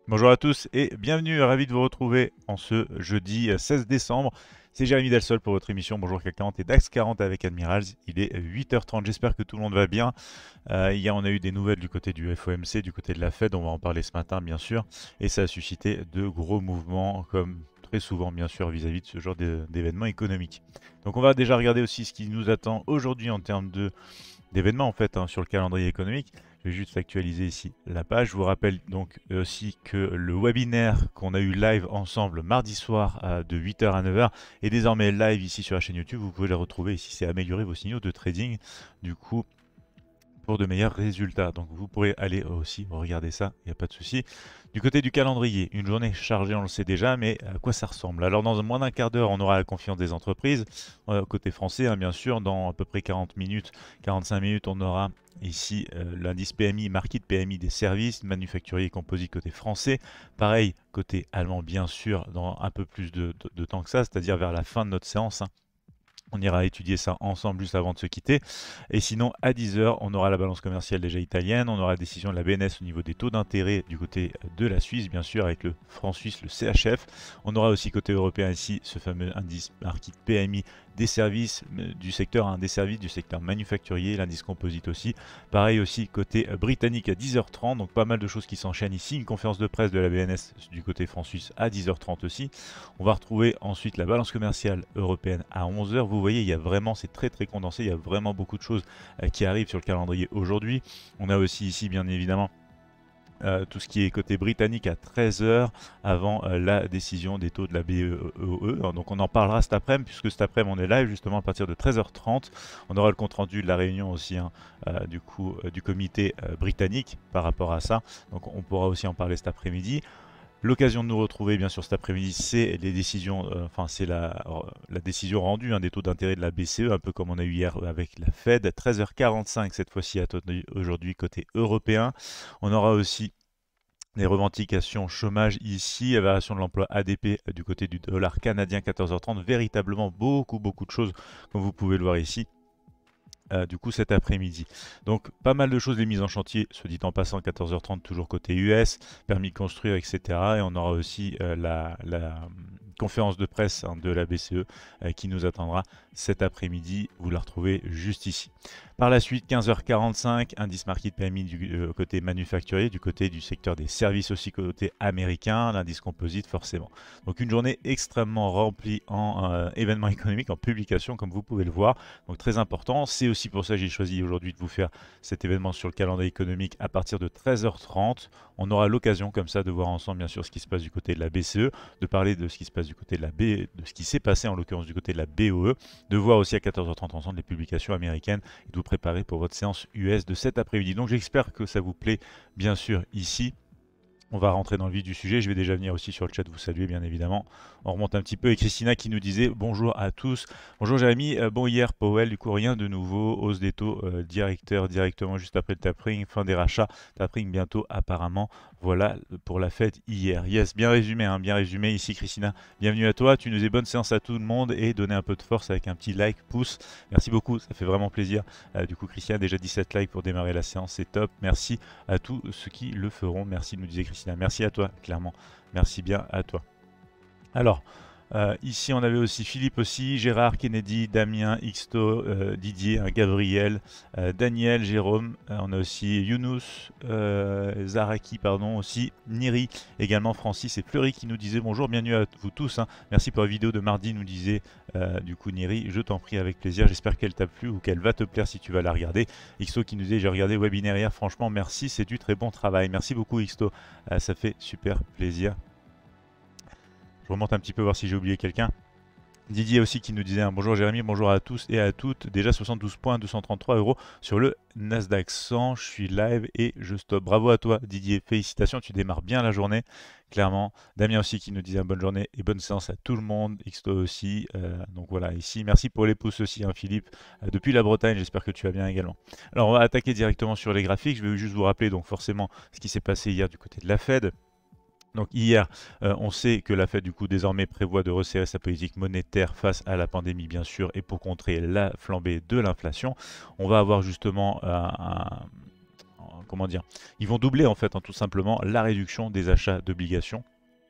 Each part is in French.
Bonjour à tous et bienvenue, ravi de vous retrouver en ce jeudi 16 décembre. C'est Jérémy Delsol pour votre émission Bonjour CAC 40 et DAX 40 avec Admirals. Il est 8h30, j'espère que tout le monde va bien. Hier on a eu des nouvelles du côté du FOMC, du côté de la Fed, on va en parler ce matin bien sûr. Et ça a suscité de gros mouvements comme très souvent bien sûr vis-à-vis de ce genre d'événements économiques. Donc on va déjà regarder aussi ce qui nous attend aujourd'hui en termes d'événements en fait sur le calendrier économique. Je vais juste actualiser ici la page. Je vous rappelle donc aussi que le webinaire qu'on a eu live ensemble mardi soir de 8h à 9h est désormais live ici sur la chaîne YouTube. Vous pouvez le retrouver ici, c'est améliorer vos signaux de trading. Du coup, pour de meilleurs résultats. Donc vous pourrez aller aussi regarder ça, il n'y a pas de souci. Du côté du calendrier, une journée chargée, on le sait déjà, mais à quoi ça ressemble? Alors dans moins d'un quart d'heure, on aura la confiance des entreprises, côté français bien sûr, dans à peu près 40 minutes, 45 minutes, on aura ici l'indice PMI, market PMI des services, manufacturier et composite côté français. Pareil, côté allemand bien sûr, dans un peu plus de temps que ça, c'est-à-dire vers la fin de notre séance. On ira étudier ça ensemble juste avant de se quitter. Et sinon, à 10h, on aura la balance commerciale déjà italienne, on aura la décision de la BNS au niveau des taux d'intérêt du côté de la Suisse, bien sûr, avec le franc suisse, le CHF. On aura aussi côté européen ici ce fameux indice market PMI des services du secteur, des services du secteur manufacturier, l'indice composite aussi. Pareil aussi côté britannique à 10h30, donc pas mal de choses qui s'enchaînent ici. Une conférence de presse de la BNS du côté franc suisse à 10h30 aussi. On va retrouver ensuite la balance commerciale européenne à 11h. Vous voyez, il y a vraiment, c'est très très condensé, il y a vraiment beaucoup de choses qui arrivent sur le calendrier aujourd'hui. On a aussi ici bien évidemment tout ce qui est côté britannique à 13h avant la décision des taux de la BEE. Donc on en parlera cet après-midi puisque cet après-midi on est live justement à partir de 13h30. On aura le compte rendu de la réunion aussi du coup du comité britannique par rapport à ça. Donc on pourra aussi en parler cet après-midi. L'occasion de nous retrouver, bien sûr, cet après-midi, c'est les décisions, enfin, c'est la décision rendue des taux d'intérêt de la BCE, un peu comme on a eu hier avec la Fed. 13h45 cette fois-ci, aujourd'hui côté européen. On aura aussi les revendications chômage ici, la variation de l'emploi ADP du côté du dollar canadien 14h30. Véritablement beaucoup de choses, comme vous pouvez le voir ici. Du coup cet après-midi. Donc pas mal de choses les mises en chantier, se dit en passant 14h30 toujours côté US, permis de construire, etc. Et on aura aussi la conférence de presse de la BCE qui nous attendra cet après-midi. Vous la retrouvez juste ici. Par la suite, 15h45, indice market PMI du côté manufacturier, du côté du secteur des services aussi côté américain, l'indice composite forcément. Donc une journée extrêmement remplie en événements économiques, en publications comme vous pouvez le voir. Donc très important. C'est aussi pour ça que j'ai choisi aujourd'hui de vous faire cet événement sur le calendrier économique à partir de 13h30. On aura l'occasion comme ça de voir ensemble bien sûr ce qui se passe du côté de la BCE, de parler de ce qui se passe du côté de la B, de ce qui s'est passé en l'occurrence du côté de la BOE, de voir aussi à 14h30 ensemble les publications américaines et de vous préparer pour votre séance US de cet après-midi. Donc j'espère que ça vous plaît bien sûr ici. On va rentrer dans le vif du sujet. Je vais déjà venir aussi sur le chat vous saluer, bien évidemment. On remonte un petit peu. Et Christina qui nous disait bonjour à tous. Bonjour Jérémy. Bon, hier, Powell, du coup, rien de nouveau. Hausse des taux directement juste après le tapering. Fin des rachats. Tapering bientôt, apparemment. Voilà pour la fête hier. Yes, bien résumé, bien résumé ici, Christina. Bienvenue à toi. Tu nous dis bonne séance à tout le monde et donnez un peu de force avec un petit like, pouce. Merci beaucoup. Ça fait vraiment plaisir. Du coup, Christina, déjà 17 likes pour démarrer la séance. C'est top. Merci à tous ceux qui le feront. Merci, nous disait Christina. Merci à toi, clairement. Merci bien à toi. Alors, ici, on avait aussi Philippe aussi, Gérard, Kennedy, Damien, Ixto, Didier, Gabriel, Daniel, Jérôme. On a aussi Younous, Zaraki, pardon, aussi Niri, également Francis et Fleury qui nous disaient bonjour, bienvenue à vous tous. Merci pour la vidéo de mardi, nous disait du coup Niri. Je t'en prie avec plaisir. J'espère qu'elle t'a plu ou qu'elle va te plaire si tu vas la regarder. Ixto qui nous disait j'ai regardé le webinaire hier, franchement merci, c'est du très bon travail. Merci beaucoup Ixto, ça fait super plaisir. Je remonte un petit peu voir si j'ai oublié quelqu'un. Didier aussi qui nous disait bonjour Jérémy, bonjour à tous et à toutes. Déjà 72 points, 233 euros sur le Nasdaq 100. Je suis live et je stoppe. Bravo à toi Didier, félicitations, tu démarres bien la journée, clairement. Damien aussi qui nous disait bonne journée et bonne séance à tout le monde. Xto aussi. Donc voilà, ici, merci pour les pouces aussi, Philippe. Depuis la Bretagne, j'espère que tu vas bien également. Alors on va attaquer directement sur les graphiques. Je vais juste vous rappeler donc forcément ce qui s'est passé hier du côté de la Fed. Donc hier, on sait que la Fed du coup désormais prévoit de resserrer sa politique monétaire face à la pandémie bien sûr et pour contrer la flambée de l'inflation. On va avoir justement comment dire, ils vont doubler en fait, hein, tout simplement, la réduction des achats d'obligations.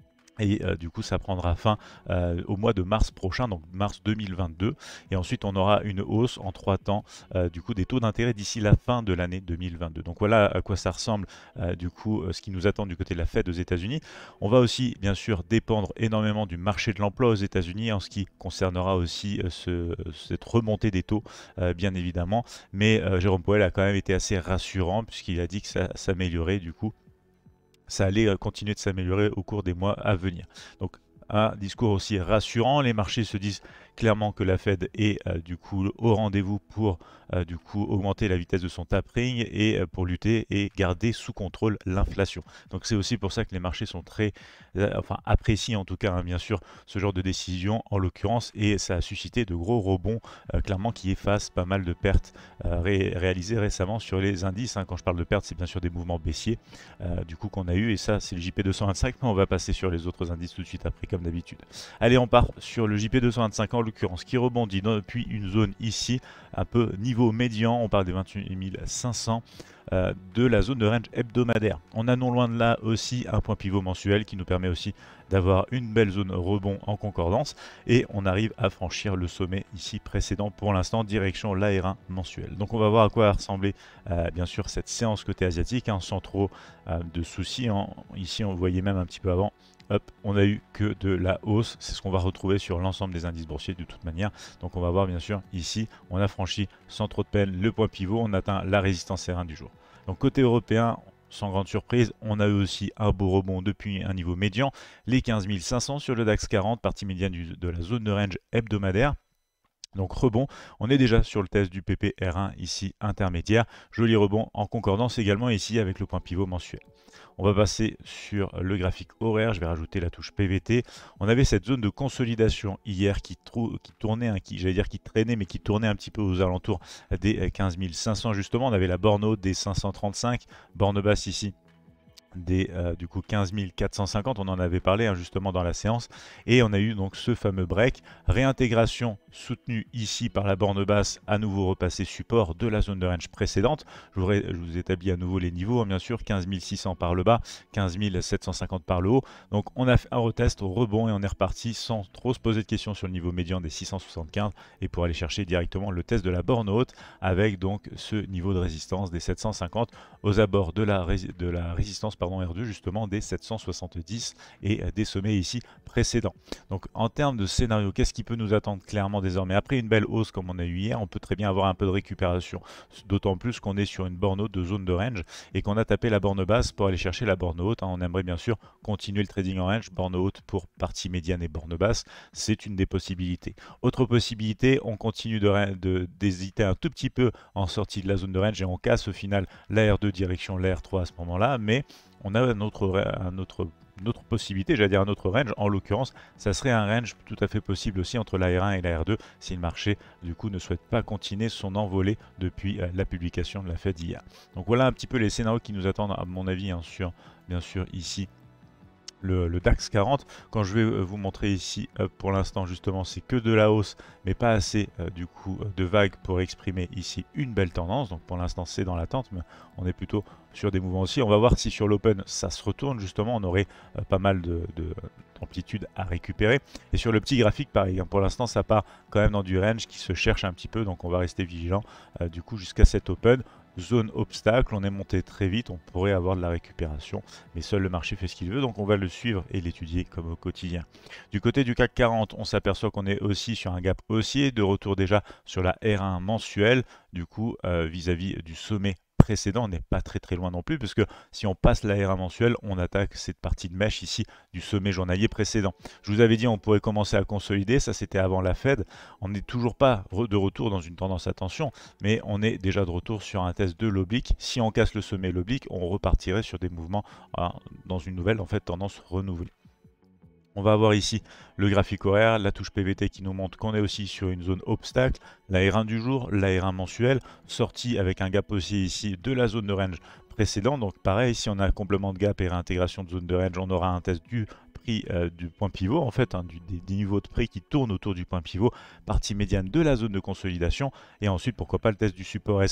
Et du coup, ça prendra fin au mois de mars prochain, donc mars 2022. Et ensuite, on aura une hausse en 3 temps du coup des taux d'intérêt d'ici la fin de l'année 2022. Donc voilà à quoi ça ressemble du coup ce qui nous attend du côté de la Fed aux États-Unis. On va aussi bien sûr dépendre énormément du marché de l'emploi aux États-Unis en ce qui concernera aussi cette remontée des taux bien évidemment. Mais Jérôme Powell a quand même été assez rassurant puisqu'il a dit que ça s'améliorait du coup, ça allait continuer de s'améliorer au cours des mois à venir. Donc un discours aussi rassurant, les marchés se disent clairement que la Fed est du coup au rendez-vous pour du coup augmenter la vitesse de son tapering et pour lutter et garder sous contrôle l'inflation. Donc c'est aussi pour ça que les marchés sont très enfin apprécient en tout cas hein, bien sûr ce genre de décision en l'occurrence, et ça a suscité de gros rebonds clairement qui effacent pas mal de pertes réalisées récemment sur les indices hein. Quand je parle de pertes, c'est bien sûr des mouvements baissiers du coup qu'on a eu, et ça c'est le JP225, mais on va passer sur les autres indices tout de suite après comme d'habitude. Allez, on part sur le JP225 en l'occurrence qui rebondit depuis une zone ici un peu niveau médian, on parle des 28 500 de la zone de range hebdomadaire. On a non loin de là aussi un point pivot mensuel qui nous permet aussi d'avoir une belle zone rebond en concordance, et on arrive à franchir le sommet ici précédent pour l'instant direction l'AR1 mensuel. Donc on va voir à quoi va ressembler bien sûr cette séance côté asiatique hein, sans trop de soucis hein. Ici on voyait même un petit peu avant, hop, on a eu que de la hausse, c'est ce qu'on va retrouver sur l'ensemble des indices boursiers de toute manière. Donc on va voir bien sûr ici, on a franchi sans trop de peine le point pivot, on atteint la résistance R1 du jour. Donc côté européen, sans grande surprise, on a eu aussi un beau rebond depuis un niveau médian, les 15 500 sur le DAX 40, partie médiane de la zone de range hebdomadaire. Donc rebond, on est déjà sur le test du PPR1 ici intermédiaire, joli rebond en concordance également ici avec le point pivot mensuel. On va passer sur le graphique horaire, je vais rajouter la touche PVT. On avait cette zone de consolidation hier qui tournait, hein, j'allais dire qui traînait, mais qui tournait un petit peu aux alentours des 15 500 justement. On avait la borne haute des 535, borne basse ici des du coup 15 450, on en avait parlé hein, justement dans la séance, et on a eu donc ce fameux break, réintégration soutenue ici par la borne basse, à nouveau repassé support de la zone de range précédente. Je vous établis à nouveau les niveaux hein, bien sûr, 15 600 par le bas, 15 750 par le haut. Donc on a fait un retest au rebond et on est reparti sans trop se poser de questions sur le niveau médian des 675, et pour aller chercher directement le test de la borne haute avec donc ce niveau de résistance des 750 aux abords de la résistance R2 justement des 770 et des sommets ici précédents. Donc en termes de scénario, qu'est-ce qui peut nous attendre clairement désormais? Après une belle hausse comme on a eu hier, on peut très bien avoir un peu de récupération, d'autant plus qu'on est sur une borne haute de zone de range et qu'on a tapé la borne basse pour aller chercher la borne haute. On aimerait bien sûr continuer le trading en range, borne haute pour partie médiane et borne basse, c'est une des possibilités. Autre possibilité, on continue d'hésiter un tout petit peu en sortie de la zone de range et on casse au final la R2 direction la R3 à ce moment-là, mais on a une autre possibilité, j'allais dire un autre range, en l'occurrence, ça serait un range tout à fait possible aussi entre la R1 et la R2 si le marché du coup ne souhaite pas continuer son envolée depuis la publication de la Fed hier. Donc voilà un petit peu les scénarios qui nous attendent à mon avis hein, sur bien sûr ici le DAX 40. Quand je vais vous montrer ici pour l'instant justement c'est que de la hausse mais pas assez du coup de vagues pour exprimer ici une belle tendance. Donc pour l'instant c'est dans l'attente, mais on est plutôt sur des mouvements aussi. On va voir si sur l'open ça se retourne justement, on aurait pas mal d'amplitude à récupérer. Et sur le petit graphique pareil, hein, pour l'instant ça part quand même dans du range qui se cherche un petit peu, donc on va rester vigilant du coup jusqu'à cet open. Zone obstacle, on est monté très vite, on pourrait avoir de la récupération, mais seul le marché fait ce qu'il veut, donc on va le suivre et l'étudier comme au quotidien. Du côté du CAC 40, on s'aperçoit qu'on est aussi sur un gap haussier, de retour déjà sur la R1 mensuelle, du coup vis-à-vis du sommet précédent, on n'est pas très loin non plus, parce que si on passe la R1 mensuelle, on attaque cette partie de mèche ici du sommet journalier précédent. Je vous avais dit on pourrait commencer à consolider, ça c'était avant la Fed, on n'est toujours pas de retour dans une tendance à tension, mais on est déjà de retour sur un test de l'oblique. Si on casse le sommet l'oblique, on repartirait sur des mouvements dans une nouvelle en fait tendance renouvelée. On va avoir ici le graphique horaire, la touche PVT qui nous montre qu'on est aussi sur une zone obstacle, la R1 du jour, la R1 mensuelle, sortie avec un gap haussier ici de la zone de range précédente. Donc pareil, si on a un complément de gap et réintégration de zone de range, on aura un test du prix du point pivot, en fait, hein, des niveaux de prix qui tournent autour du point pivot, partie médiane de la zone de consolidation, et ensuite pourquoi pas le test du support S1.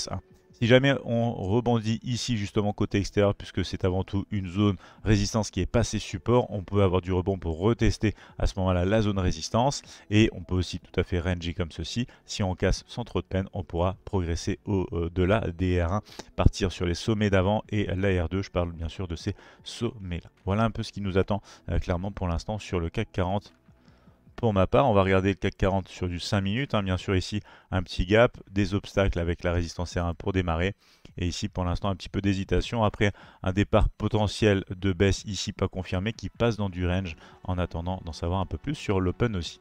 Si jamais on rebondit ici justement côté extérieur, puisque c'est avant tout une zone résistance qui est passée support, on peut avoir du rebond pour retester à ce moment-là la zone résistance. Et on peut aussi tout à fait ranger comme ceci. Si on casse sans trop de peine, on pourra progresser au-delà des R1, partir sur les sommets d'avant et la R2. Je parle bien sûr de ces sommets-là. Voilà un peu ce qui nous attend clairement pour l'instant sur le CAC 40. Pour ma part, on va regarder le CAC 40 sur du 5 minutes. Bien sûr, ici, un petit gap, des obstacles avec la résistance R1 pour démarrer. Et ici, pour l'instant, un petit peu d'hésitation. Après, un départ potentiel de baisse ici pas confirmé qui passe dans du range en attendant d'en savoir un peu plus sur l'open aussi.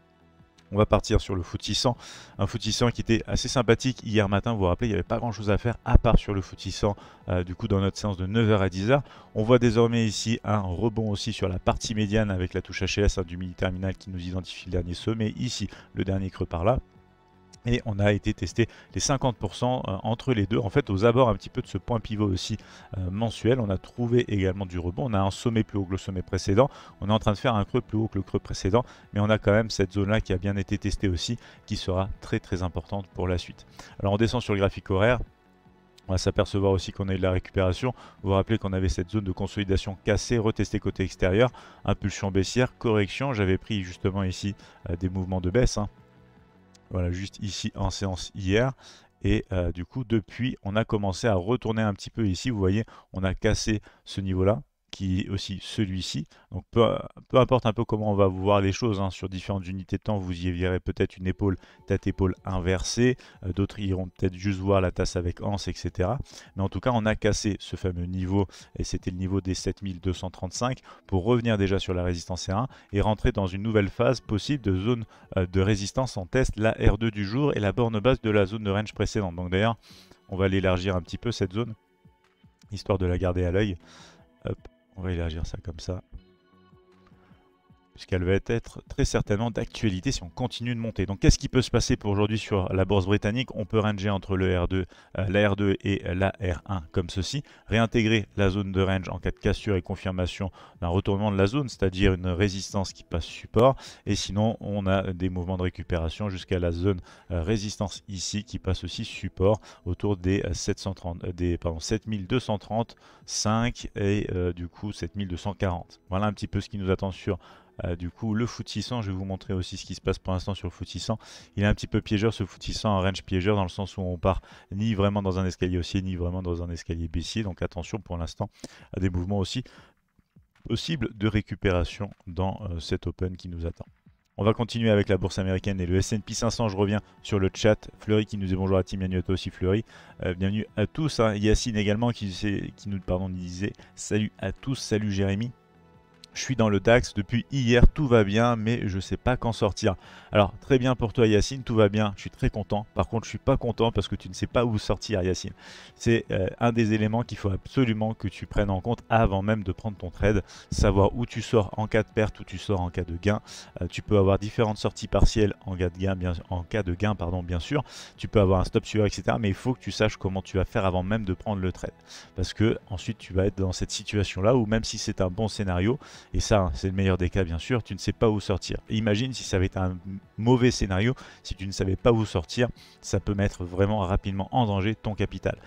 On va partir sur le FTSE 100, un FTSE 100 qui était assez sympathique hier matin. Vous vous rappelez, il n'y avait pas grand chose à faire à part sur le FTSE 100 du coup dans notre séance de 9h à 10h. On voit désormais ici un rebond aussi sur la partie médiane avec la touche HLS du mini terminal qui nous identifie le dernier sommet. Ici, le dernier creux par là. Et on a été tester les 50% entre les deux. En fait, aux abords un petit peu de ce point pivot aussi mensuel, on a trouvé également du rebond. On a un sommet plus haut que le sommet précédent. On est en train de faire un creux plus haut que le creux précédent. Mais on a quand même cette zone-là qui a bien été testée aussi, qui sera très très importante pour la suite. Alors on descend sur le graphique horaire. On va s'apercevoir aussi qu'on a eu de la récupération. Vous vous rappelez qu'on avait cette zone de consolidation cassée, retestée côté extérieur. Impulsion baissière, correction. J'avais pris justement ici des mouvements de baisse. Voilà, juste ici en séance hier. Et du coup, depuis, on a commencé à retourner un petit peu ici. Vous voyez, on a cassé ce niveau-là, qui est aussi celui-ci. Donc peu importe un peu comment on va vous voir les choses sur différentes unités de temps, vous y verrez peut-être une épaule, tête-épaule inversée. D'autres iront peut-être juste voir la tasse avec anse, etc. Mais en tout cas, on a cassé ce fameux niveau, et c'était le niveau des 7235, pour revenir déjà sur la résistance R1 et rentrer dans une nouvelle phase possible de zone de résistance en test, la R2 du jour et la borne basse de la zone de range précédente. Donc d'ailleurs, on va l'élargir un petit peu cette zone, histoire de la garder à l'œil. Hop. On va élargir ça comme ça, puisqu'elle va être très certainement d'actualité si on continue de monter. Donc qu'est-ce qui peut se passer pour aujourd'hui sur la bourse britannique? On peut ranger entre le R2, la R2 et la R1 comme ceci, réintégrer la zone de range en cas de cassure et confirmation d'un retournement de la zone, c'est-à-dire une résistance qui passe support, et sinon on a des mouvements de récupération jusqu'à la zone résistance ici qui passe aussi support autour des 7235 et du coup 7240. Voilà un petit peu ce qui nous attend sur du coup le FTSE 100. Je vais vous montrer aussi ce qui se passe pour l'instant sur le FTSE 100. Il est un petit peu piégeur ce FTSE 100, en range piégeur dans le sens où on part ni vraiment dans un escalier haussier ni vraiment dans un escalier baissier. Donc attention pour l'instant à des mouvements aussi possibles de récupération dans cet open qui nous attend. On va continuer avec la bourse américaine et le S&P 500. Je reviens sur le chat. Fleury qui nous dit bonjour à Tim, bienvenue à toi aussi Fleury. Bienvenue à tous. Yacine également qui nous disait salut à tous, salut Jérémy. Je suis dans le DAX depuis hier, tout va bien, mais je ne sais pas quand sortir. Alors, très bien pour toi Yacine, tout va bien, je suis très content. Par contre, je ne suis pas content parce que tu ne sais pas où sortir Yacine. C'est un des éléments qu'il faut absolument que tu prennes en compte avant même de prendre ton trade. Savoir où tu sors en cas de perte, où tu sors en cas de gain. Tu peux avoir différentes sorties partielles en cas de gain, bien sûr. Tu peux avoir un stop suivant, etc. Mais il faut que tu saches comment tu vas faire avant même de prendre le trade. Parce que ensuite, tu vas être dans cette situation-là où même si c'est un bon scénario, et ça, c'est le meilleur des cas, bien sûr, tu ne sais pas où sortir. Et imagine si ça avait été un mauvais scénario, si tu ne savais pas où sortir, ça peut mettre vraiment rapidement en danger ton capital.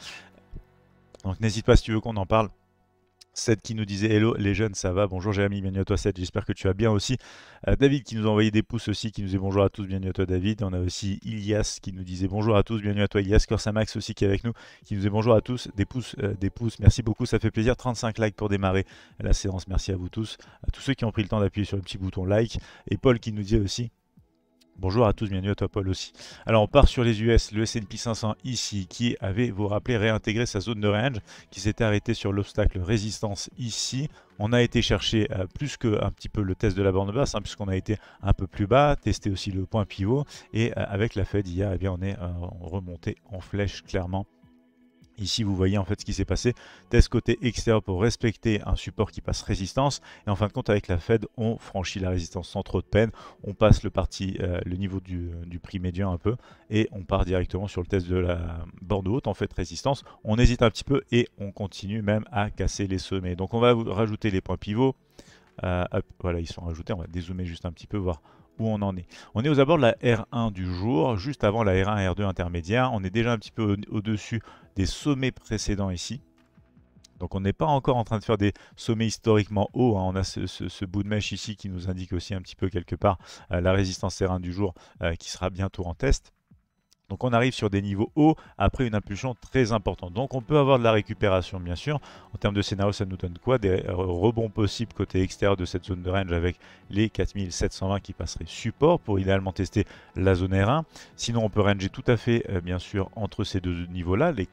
Donc n'hésite pas si tu veux qu'on en parle. Seth qui nous disait hello les jeunes, ça va? Bonjour Jérémy, bienvenue à toi Seth, j'espère que tu vas bien aussi. David qui nous a envoyé des pouces aussi, qui nous disait bonjour à tous, bienvenue à toi David. On a aussi Ilias qui nous disait bonjour à tous, bienvenue à toi Ilias. Corsamax aussi qui est avec nous, qui nous disait bonjour à tous, des pouces, merci beaucoup, ça fait plaisir. 35 likes pour démarrer la séance, merci à vous tous, à tous ceux qui ont pris le temps d'appuyer sur le petit bouton like. Et Paul qui nous dit aussi bonjour à tous, bienvenue à toi Paul aussi. Alors on part sur les US, le S&P 500 ici, qui avait, vous vous rappelez, réintégré sa zone de range, qui s'était arrêté sur l'obstacle résistance ici. On a été chercher plus qu'un petit peu le test de la borne basse, puisqu'on a été un peu plus bas, testé aussi le point pivot, et avec la Fed hier, eh bien, on est remonté en flèche clairement. Ici, vous voyez en fait ce qui s'est passé. Test côté extérieur pour respecter un support qui passe résistance. Et en fin de compte, avec la Fed, on franchit la résistance sans trop de peine. On passe le niveau du prix médian un peu. Et on part directement sur le test de la borne haute, en fait, résistance. On hésite un petit peu et on continue même à casser les sommets. Donc on va rajouter les points pivots. Hop, voilà, ils sont rajoutés. On va dézoomer juste un petit peu, voir où on en est. On est aux abords de la R1 du jour, juste avant la R1 et R2 intermédiaire. On est déjà un petit peu au-dessus des sommets précédents ici. Donc on n'est pas encore en train de faire des sommets historiquement hauts, hein. On a ce bout de mèche ici qui nous indique aussi un petit peu quelque part la résistance R1 du jour qui sera bientôt en test. Donc on arrive sur des niveaux hauts après une impulsion très importante. Donc on peut avoir de la récupération bien sûr. En termes de scénario, ça nous donne quoi? Des rebonds possibles côté extérieur de cette zone de range avec les 4720 qui passeraient support pour idéalement tester la zone R1. Sinon on peut ranger tout à fait bien sûr entre ces deux niveaux-là, les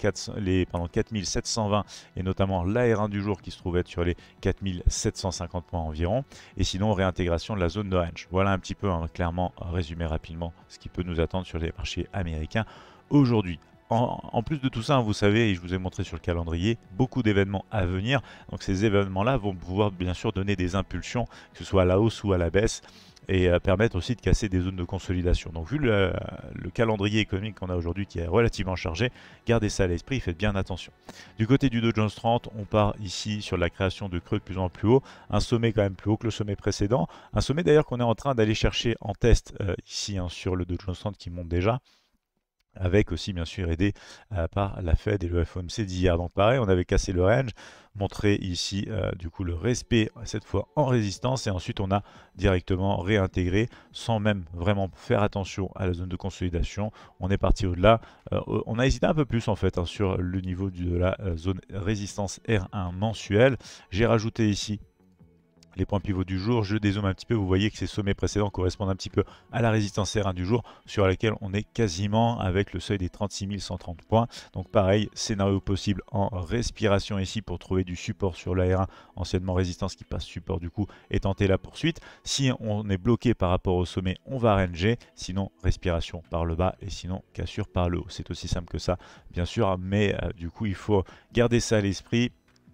4720 et notamment la R1 du jour qui se trouve être sur les 4750 points environ. Et sinon réintégration de la zone de range. Voilà un petit peu clairement résumé rapidement ce qui peut nous attendre sur les marchés américains aujourd'hui. En plus de tout ça, vous savez, et je vous ai montré sur le calendrier, beaucoup d'événements à venir. Donc ces événements-là vont pouvoir bien sûr donner des impulsions, que ce soit à la hausse ou à la baisse, et permettre aussi de casser des zones de consolidation. Donc vu le calendrier économique qu'on a aujourd'hui qui est relativement chargé, gardez ça à l'esprit, faites bien attention. Du côté du Dow Jones 30, on part ici sur la création de creux de plus en plus haut, un sommet quand même plus haut que le sommet précédent, un sommet d'ailleurs qu'on est en train d'aller chercher en test ici sur le Dow Jones 30 qui monte déjà, avec aussi bien sûr aidé par la Fed et le FOMC d'hier. Donc pareil, on avait cassé le range, montré ici du coup le respect cette fois en résistance et ensuite on a directement réintégré sans même vraiment faire attention à la zone de consolidation. On est parti au-delà. On a hésité un peu plus en fait sur le niveau de la zone résistance R1 mensuelle. J'ai rajouté ici les points pivots du jour, je dézoome un petit peu, vous voyez que ces sommets précédents correspondent un petit peu à la résistance R1 du jour sur laquelle on est quasiment avec le seuil des 36 130 points. Donc pareil, scénario possible en respiration ici pour trouver du support sur la R1, anciennement résistance qui passe support du coup et tenter la poursuite. Si on est bloqué par rapport au sommet, on va ranger, sinon respiration par le bas et sinon cassure par le haut. C'est aussi simple que ça bien sûr, mais du coup il faut garder ça à l'esprit.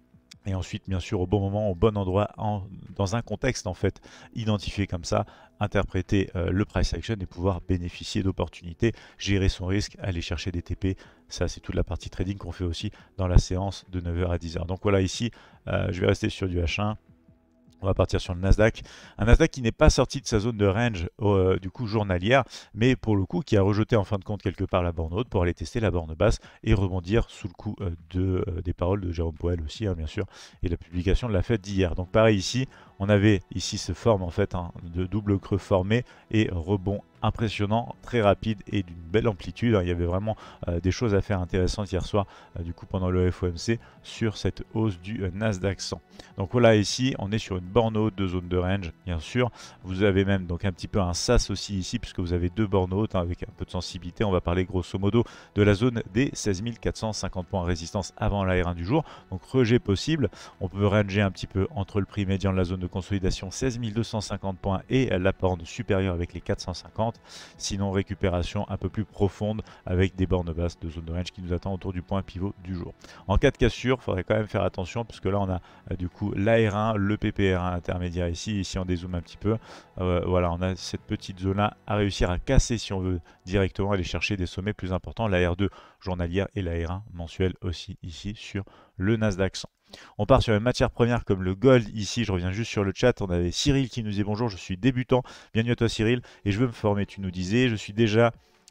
Et ensuite, bien sûr, au bon moment, au bon endroit, dans un contexte en fait identifié comme ça, interpréter le price action et pouvoir bénéficier d'opportunités, gérer son risque, aller chercher des TP. Ça, c'est toute la partie trading qu'on fait aussi dans la séance de 9h à 10h. Donc voilà, ici, je vais rester sur du H1. On va partir sur le Nasdaq. Un Nasdaq qui n'est pas sorti de sa zone de range du coup journalière, mais pour le coup qui a rejeté en fin de compte quelque part la borne haute pour aller tester la borne basse et rebondir sous le coup des paroles de Jérôme Powell aussi, bien sûr, et la publication de la Fed d'hier. Donc pareil ici, on avait ici ce forme en fait de double creux formé et rebond impressionnant, très rapide et d'une belle amplitude. Il y avait vraiment des choses à faire intéressantes hier soir du coup pendant le FOMC sur cette hausse du Nasdaq 100. Donc voilà, ici on est sur une borne haute de zone de range bien sûr. Vous avez même donc un petit peu un sas aussi ici puisque vous avez deux bornes hautes avec un peu de sensibilité. On va parler grosso modo de la zone des 16 450 points de résistance avant la R1 du jour. Donc rejet possible. On peut ranger un petit peu entre le prix médian de la zone de consolidation 16 250 points et la borne supérieure avec les 450. Sinon récupération un peu plus profonde avec des bornes basses de zone de range qui nous attend autour du point pivot du jour. En cas de cassure, il faudrait quand même faire attention puisque là on a du coup l'AR1, le PPR1 intermédiaire ici. Ici on dézoome un petit peu. Voilà, on a cette petite zone là à réussir à casser si on veut directement aller chercher des sommets plus importants. La R2 journalière et la R1 mensuelle aussi ici sur le Nasdaq 100. On part sur une matière première comme le gold ici, je reviens juste sur le chat, on avait Cyril qui nous dit bonjour, je suis débutant, bienvenue à toi Cyril, et je veux me former, tu nous disais, je suis déjà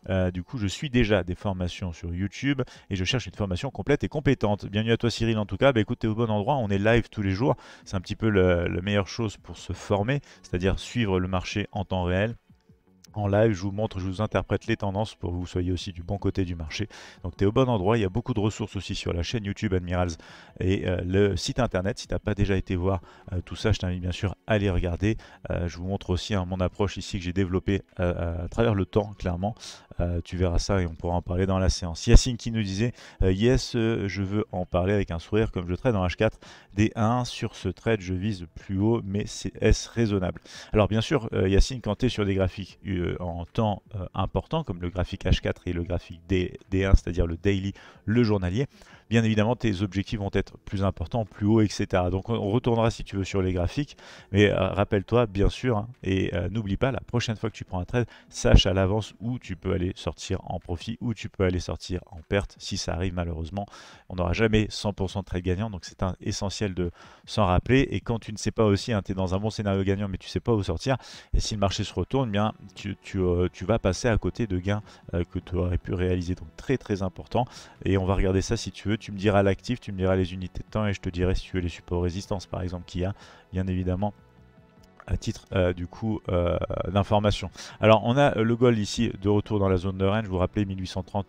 des formations sur YouTube et je cherche une formation complète et compétente. Bienvenue à toi Cyril en tout cas, écoute, t'es au bon endroit, on est live tous les jours, c'est un petit peu la meilleure chose pour se former, c'est-à-dire suivre le marché en temps réel. En live, je vous montre, je vous interprète les tendances pour que vous soyez aussi du bon côté du marché. Donc tu es au bon endroit, il y a beaucoup de ressources aussi sur la chaîne YouTube Admirals et le site internet. Si tu n'as pas déjà été voir tout ça, je t'invite bien sûr à aller regarder. Je vous montre aussi mon approche ici que j'ai développée à travers le temps, clairement. Tu verras ça et on pourra en parler dans la séance. Yacine qui nous disait yes, je veux en parler avec un sourire comme je trade en H4 des 1 sur ce trade, je vise plus haut, mais est-ce raisonnable? Alors bien sûr, Yacine, quand tu es sur des graphiques en temps important comme le graphique H4 et le graphique D1, c'est-à-dire le daily, le journalier, bien évidemment tes objectifs vont être plus importants, plus hauts, etc. Donc on retournera si tu veux sur les graphiques, mais rappelle-toi bien sûr, hein, et n'oublie pas, la prochaine fois que tu prends un trade, sache à l'avance où tu peux aller sortir en profit, où tu peux aller sortir en perte, si ça arrive malheureusement. On n'aura jamais 100% de trade gagnant, donc c'est essentiel de s'en rappeler. Et quand tu ne sais pas aussi, hein, tu es dans un bon scénario gagnant, mais tu ne sais pas où sortir, et si le marché se retourne, bien tu vas passer à côté de gains que tu aurais pu réaliser. Donc très très important. Et on va regarder ça si tu veux. Tu me diras l'actif, tu me diras les unités de temps, et je te dirai si tu veux les supports résistance par exemple qu'il y a, bien évidemment, à titre du coup d'information. Alors on a le gold ici de retour dans la zone de range. Vous vous rappelez 1830,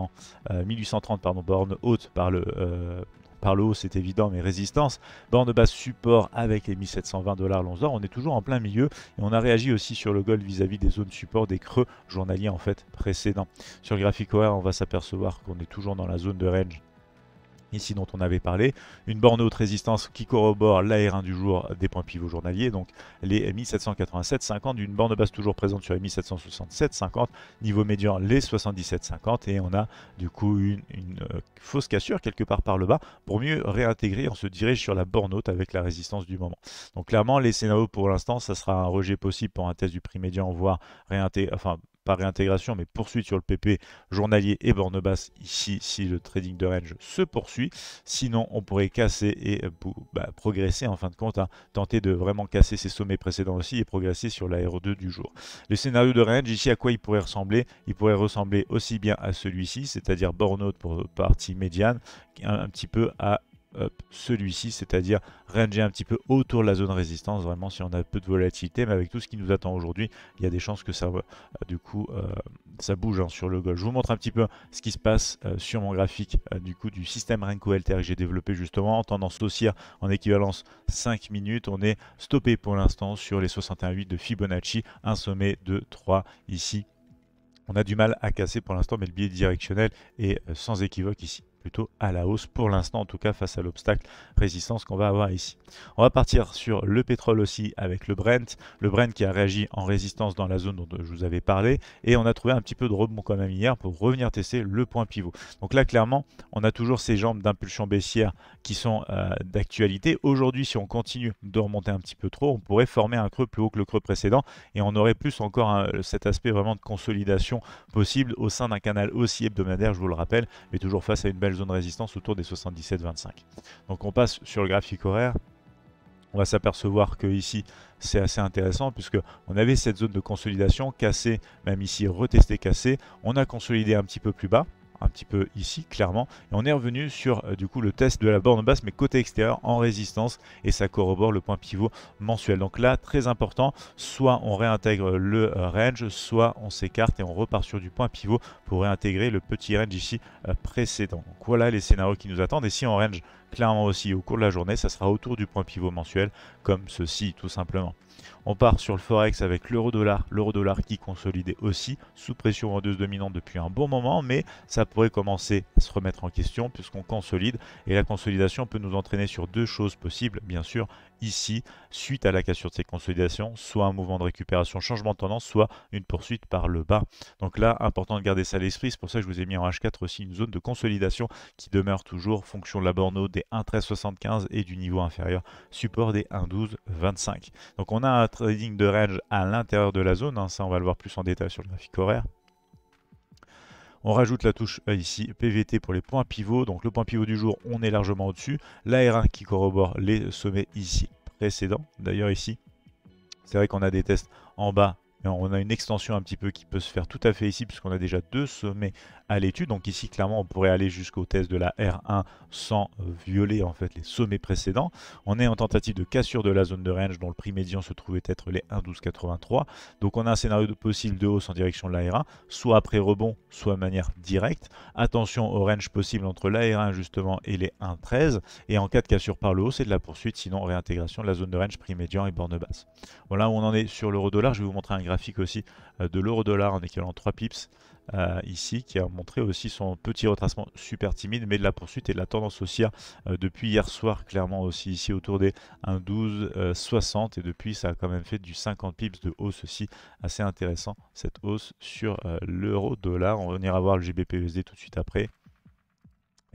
1830 pardon, borne haute par le haut, c'est évident, mais résistance. Borne basse support avec les 1720 $ l'once d'or. On est toujours en plein milieu et on a réagi aussi sur le gold vis-à-vis des zones support, des creux journaliers en fait précédents. Sur le graphique horaire, on va s'apercevoir qu'on est toujours dans la zone de range ici dont on avait parlé, une borne haute résistance qui corrobore l'AR1 du jour des points pivots journaliers, donc les 1787,50, une borne basse toujours présente sur les 1767,50, niveau médian les 77,50, et on a du coup une fausse cassure quelque part par le bas pour mieux réintégrer, on se dirige sur la borne haute avec la résistance du moment. Donc clairement les scénarios pour l'instant, ça sera un rejet possible pour un test du prix médian, voire pas réintégration, mais poursuite sur le PP journalier et borne basse ici si le trading de range se poursuit. Sinon, on pourrait casser et progresser en fin de compte, hein, tenter de vraiment casser ses sommets précédents aussi et progresser sur la R2 du jour. Le scénario de range ici, à quoi il pourrait ressembler? Il pourrait ressembler aussi bien à celui-ci, c'est-à-dire borne haute pour partie médiane, un petit peu à celui-ci, c'est-à-dire ranger un petit peu autour de la zone résistance, vraiment si on a peu de volatilité, mais avec tout ce qui nous attend aujourd'hui, il y a des chances que ça du coup ça bouge, hein, sur le gold. Je vous montre un petit peu ce qui se passe sur mon graphique du coup du système Renko LTR que j'ai développé justement en tendance haussière en équivalence 5 minutes. On est stoppé pour l'instant sur les 61,8 de Fibonacci, un sommet de 3 ici. On a du mal à casser pour l'instant, mais le biais directionnel est sans équivoque ici, plutôt à la hausse pour l'instant, en tout cas face à l'obstacle résistance qu'on va avoir ici. On va partir sur le pétrole aussi avec le Brent qui a réagi en résistance dans la zone dont je vous avais parlé, et on a trouvé un petit peu de rebond quand même hier pour revenir tester le point pivot. Donc là clairement, on a toujours ces jambes d'impulsion baissière qui sont d'actualité. Aujourd'hui, si on continue de remonter un petit peu trop, on pourrait former un creux plus haut que le creux précédent, et on aurait plus encore cet aspect vraiment de consolidation possible au sein d'un canal haussier hebdomadaire, je vous le rappelle, mais toujours face à une belle zone de résistance autour des 77,25. Donc on passe sur le graphique horaire. On va s'apercevoir que ici c'est assez intéressant puisque on avait cette zone de consolidation cassée, même ici retesté cassé. On a consolidé un petit peu plus bas, un petit peu ici clairement, et on est revenu sur du coup le test de la borne basse mais côté extérieur en résistance, et ça corrobore le point pivot mensuel. Donc là très important, soit on réintègre le range, soit on s'écarte et on repart sur du point pivot pour réintégrer le petit range ici précédent. Donc voilà les scénarios qui nous attendent, et si on range clairement aussi au cours de la journée, ça sera autour du point pivot mensuel comme ceci tout simplement. On part sur le Forex avec l'euro-dollar qui consolidait aussi sous pression vendeuse dominante depuis un bon moment, mais ça pourrait commencer à se remettre en question puisqu'on consolide, et la consolidation peut nous entraîner sur deux choses possibles, bien sûr, ici, suite à la cassure de ces consolidations, soit un mouvement de récupération, changement de tendance, soit une poursuite par le bas. Donc là, important de garder ça à l'esprit, c'est pour ça que je vous ai mis en H4 aussi une zone de consolidation qui demeure toujours fonction de la borne haute des 1,1375 et du niveau inférieur support des 1,1225. Donc on a un trading de range à l'intérieur de la zone, hein, ça on va le voir plus en détail sur le graphique horaire. On rajoute la touche ici PVT pour les points pivots. Donc le point pivot du jour, on est largement au-dessus. La R1 qui corrobore les sommets ici précédents. D'ailleurs ici, c'est vrai qu'on a des tests en bas, mais on a une extension un petit peu qui peut se faire tout à fait ici puisqu'on a déjà deux sommets à l'étude. Donc ici clairement on pourrait aller jusqu'au test de la R1 sans violer en fait les sommets précédents. On est en tentative de cassure de la zone de range dont le prix médian se trouvait être les 1,1283. Donc on a un scénario possible de hausse en direction de la R1, soit après rebond, soit de manière directe. Attention au range possible entre la R1 justement et les 1,13. Et en cas de cassure par le haut, c'est de la poursuite, sinon réintégration de la zone de range prix médian et borne basse. Voilà où on en est sur l'euro-dollar. Je vais vous montrer un graphique aussi de l'euro-dollar en équivalent 3 pips. Ici qui a montré aussi son petit retracement super timide, mais de la poursuite et de la tendance haussière depuis hier soir, clairement aussi ici autour des 1,1260, et depuis ça a quand même fait du 50 pips de hausse aussi, assez intéressant cette hausse sur l'euro dollar. On ira voir le GBP USD tout de suite après.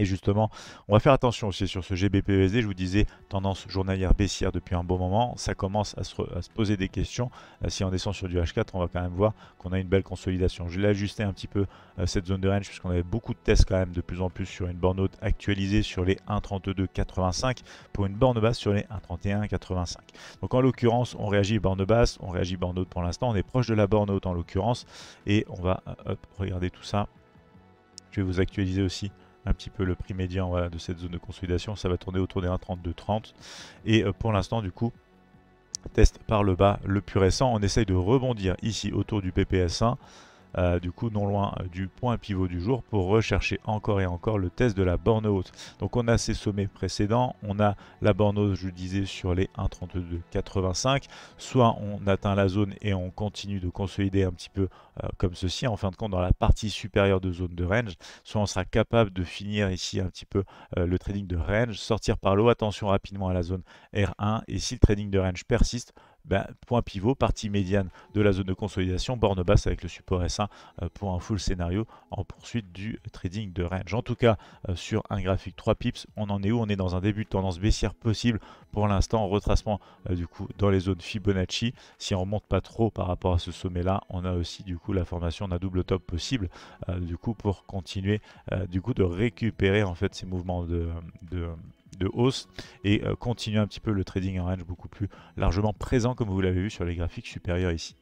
Et justement, on va faire attention aussi sur ce GBP/USD. Je vous disais, tendance journalière baissière depuis un bon moment. Ça commence à se poser des questions. Si on descend sur du H4, on va quand même voir qu'on a une belle consolidation. Je l'ai ajusté un petit peu cette zone de range puisqu'on avait beaucoup de tests quand même de plus en plus sur une borne haute actualisée sur les 1,3285 pour une borne basse sur les 1,3185. Donc en l'occurrence, on réagit borne basse, on réagit borne haute pour l'instant. On est proche de la borne haute en l'occurrence. Et on va regarder tout ça. Je vais vous actualiser aussi un petit peu le prix médian voilà, de cette zone de consolidation. Ça va tourner autour des 1,3230. Et pour l'instant, du coup, test par le bas, le plus récent. On essaye de rebondir ici autour du PPS1. Du coup non loin du point pivot du jour pour rechercher encore et encore le test de la borne haute. Donc on a ces sommets précédents, on a la borne haute, je disais, sur les 1,3285, soit on atteint la zone et on continue de consolider un petit peu comme ceci, en fin de compte dans la partie supérieure de zone de range, soit on sera capable de finir ici un petit peu le trading de range, sortir par le haut, attention rapidement à la zone R1, et si le trading de range persiste, point pivot, partie médiane de la zone de consolidation, borne basse avec le support S1 pour un full scénario en poursuite du trading de range. En tout cas, sur un graphique 3 pips, on en est où? On est dans un début de tendance baissière possible pour l'instant, retracement du coup dans les zones Fibonacci. Si on remonte pas trop par rapport à ce sommet là, on a aussi du coup la formation d'un double top possible du coup pour continuer du coup de récupérer en fait ces mouvements de hausse et continuer un petit peu le trading en range beaucoup plus largement présent comme vous l'avez vu sur les graphiques supérieurs ici.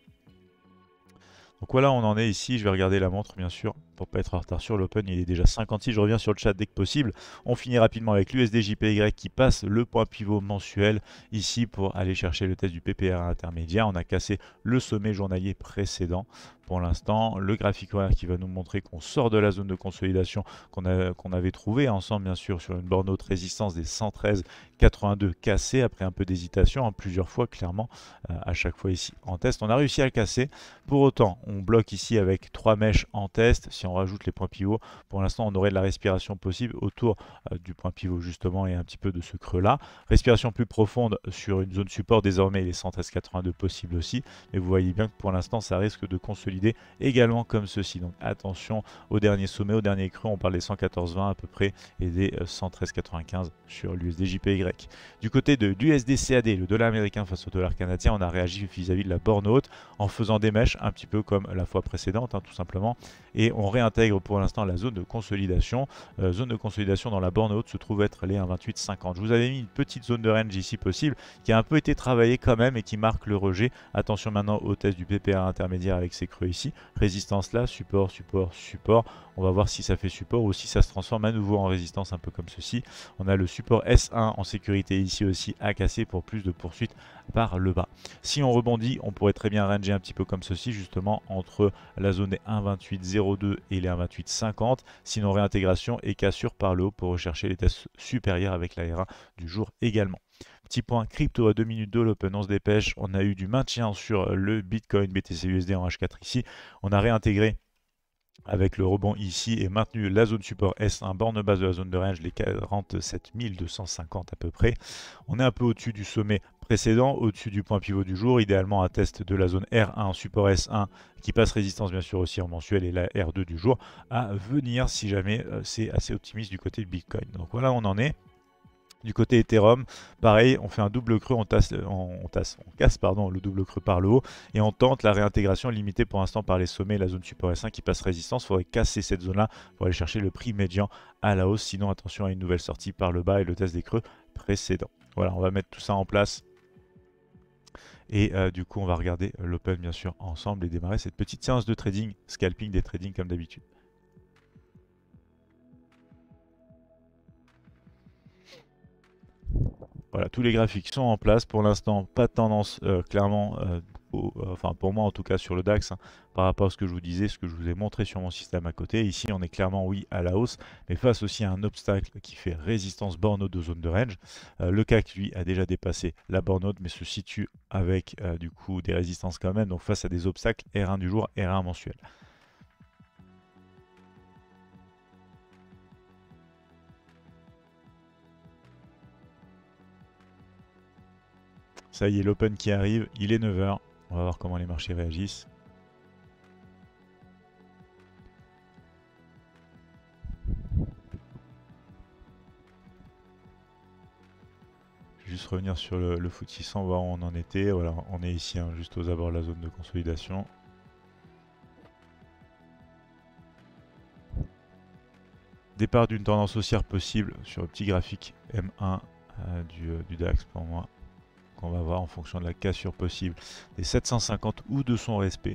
Donc voilà, on en est ici. Je vais regarder la montre bien sûr pour pas être en retard sur l'open. Il est déjà 56. Je reviens sur le chat dès que possible. On finit rapidement avec l'USD/JPY qui passe le point pivot mensuel ici pour aller chercher le test du PPR intermédiaire. On a cassé le sommet journalier précédent. Pour l'instant, le graphique horaire qui va nous montrer qu'on sort de la zone de consolidation qu'on avait trouvé ensemble bien sûr sur une borne haute résistance des 113,82 cassé après un peu d'hésitation, hein, plusieurs fois clairement, à chaque fois ici en test. On a réussi à le casser. Pour autant, on bloque ici avec 3 mèches en test. Si on rajoute les points pivots, pour l'instant on aurait de la respiration possible autour du point pivot justement et un petit peu de ce creux là. Respiration plus profonde sur une zone support, désormais les 113,82 possible aussi. Mais vous voyez bien que pour l'instant ça risque de consolider également comme ceci. Donc attention au dernier sommet, au dernier creux, on parle des 114,20 à peu près et des 113,95 sur l'USD/JPY. Du côté de l'USD/CAD, le dollar américain face au dollar canadien, on a réagi vis-à-vis de la borne haute en faisant des mèches un petit peu comme la fois précédente, hein, tout simplement, et on réintègre pour l'instant la zone de consolidation. Zone de consolidation dans la borne haute se trouve être les 1,2850. Je vous avais mis une petite zone de range ici possible qui a un peu été travaillée quand même et qui marque le rejet. Attention maintenant au test du PPR intermédiaire avec ses creux ici, résistance là, support, support, support. On va voir si ça fait support ou si ça se transforme à nouveau en résistance un peu comme ceci. On a le support S1 en sécurité ici aussi à casser pour plus de poursuite par le bas. Si on rebondit, on pourrait très bien ranger un petit peu comme ceci justement entre la zone des 1,2802 et les 1,2850. Sinon réintégration et cassure par le haut pour rechercher les tests supérieurs avec la R1 du jour également. Petit point crypto à 2 minutes de l'open, on se dépêche. On a eu du maintien sur le Bitcoin BTC/USD en H4 ici. On a réintégré avec le rebond ici et maintenu la zone support S1, borne basse de la zone de range, les 47 250 à peu près. On est un peu au-dessus du sommet précédent, au-dessus du point pivot du jour, idéalement un test de la zone R1, support S1 qui passe résistance bien sûr aussi en mensuel et la R2 du jour à venir si jamais c'est assez optimiste du côté de Bitcoin. Donc voilà, on en est. Du côté Ethereum, pareil, on fait un double creux, on casse le double creux par le haut et on tente la réintégration limitée pour l'instant par les sommets, la zone support S1 qui passe résistance. Il faudrait casser cette zone-là pour aller chercher le prix médian à la hausse. Sinon, attention à une nouvelle sortie par le bas et le test des creux précédents. Voilà, on va mettre tout ça en place. Et du coup, on va regarder l'open bien sûr ensemble et démarrer cette petite séance de trading, scalping des trading comme d'habitude. Voilà, tous les graphiques sont en place. Pour l'instant, pas de tendance clairement, enfin pour moi en tout cas sur le DAX, hein, par rapport à ce que je vous disais, ce que je vous ai montré sur mon système à côté. Ici, on est clairement, oui, à la hausse, mais face aussi à un obstacle qui fait résistance borne haute de zone de range. Le CAC, lui, a déjà dépassé la borne haute, mais se situe avec du coup des résistances quand même, donc face à des obstacles R1 du jour, R1 mensuel. Ça y est, l'open qui arrive, il est 9 h. On va voir comment les marchés réagissent. revenir sur le foot 600, voir où on en était. Voilà, on est ici, hein, juste aux abords de la zone de consolidation. Départ d'une tendance haussière possible sur le petit graphique M1 du DAX pour moi. Qu'on va voir en fonction de la cassure possible des 750 ou de son respect.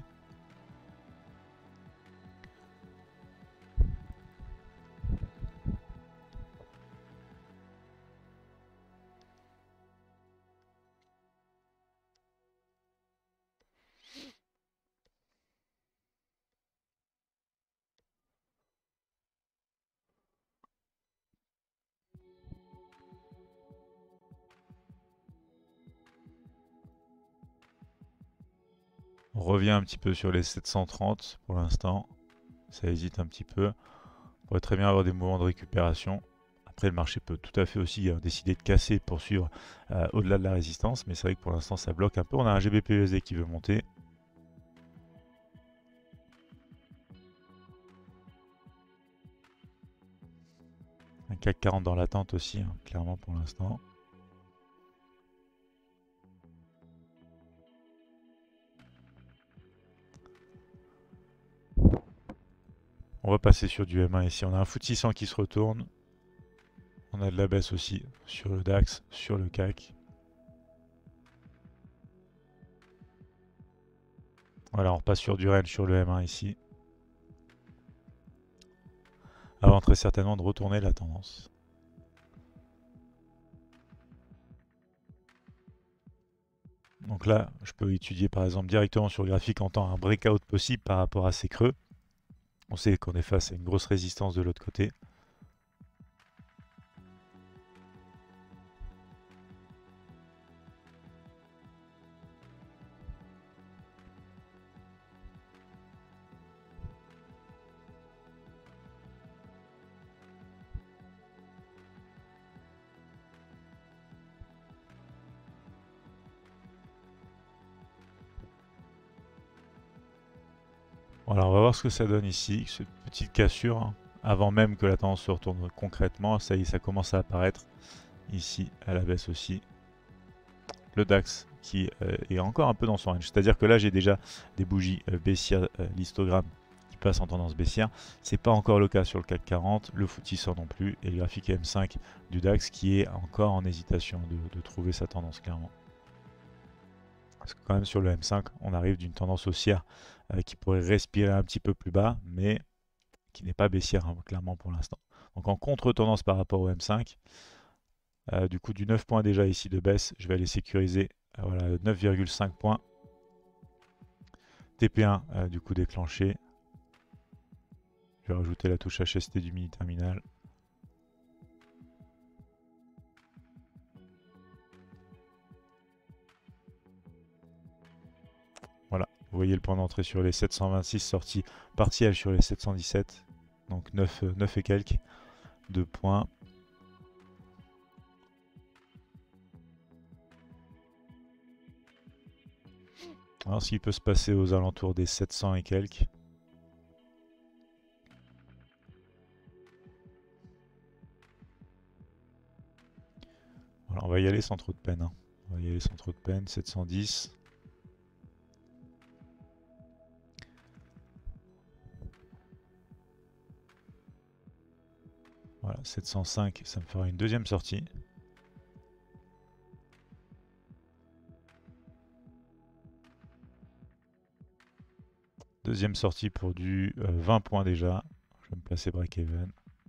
On revient un petit peu sur les 730 pour l'instant. Ça hésite un petit peu. On pourrait très bien avoir des mouvements de récupération. Après, le marché peut tout à fait aussi décider de casser, de poursuivre au-delà de la résistance. Mais c'est vrai que pour l'instant, ça bloque un peu. On a un GBP/USD qui veut monter. Un CAC 40 dans l'attente aussi, hein, clairement pour l'instant. On va passer sur du M1 ici. On a un FTSE 600 qui se retourne. On a de la baisse aussi sur le DAX, sur le CAC. Voilà, on repasse sur du range sur le M1 ici. Avant très certainement de retourner la tendance. Donc là, je peux étudier par exemple directement sur le graphique en temps un breakout possible par rapport à ces creux. On sait qu'on est face à une grosse résistance de l'autre côté. Voilà, on va voir ce que ça donne ici, cette petite cassure, hein, avant même que la tendance se retourne concrètement. Ça y est, ça commence à apparaître ici à la baisse aussi. Le DAX qui est encore un peu dans son range. C'est-à-dire que là, j'ai déjà des bougies baissières l'histogramme qui passe en tendance baissière. C'est pas encore le cas sur le CAC 40, le FTSE 100 non plus, et le graphique M5 du DAX qui est encore en hésitation de trouver sa tendance clairement. Parce que quand même sur le M5, on arrive d'une tendance haussière qui pourrait respirer un petit peu plus bas, mais qui n'est pas baissière hein, clairement pour l'instant. Donc en contre-tendance par rapport au M5, du coup du 9 points déjà ici de baisse, je vais aller sécuriser voilà, 9,5 points. TP1 du coup déclenché. Je vais rajouter la touche HST du mini terminal. Voilà, vous voyez le point d'entrée sur les 726, sortie partielle sur les 717. Donc 9 et quelques de points. Alors ce qui peut se passer aux alentours des 700 et quelques. Voilà, on va y aller sans trop de peine. Hein. On va y aller sans trop de peine. 710. Voilà, 705, ça me fera une deuxième sortie. Deuxième sortie pour du 20 points déjà. Je vais me placer break-even.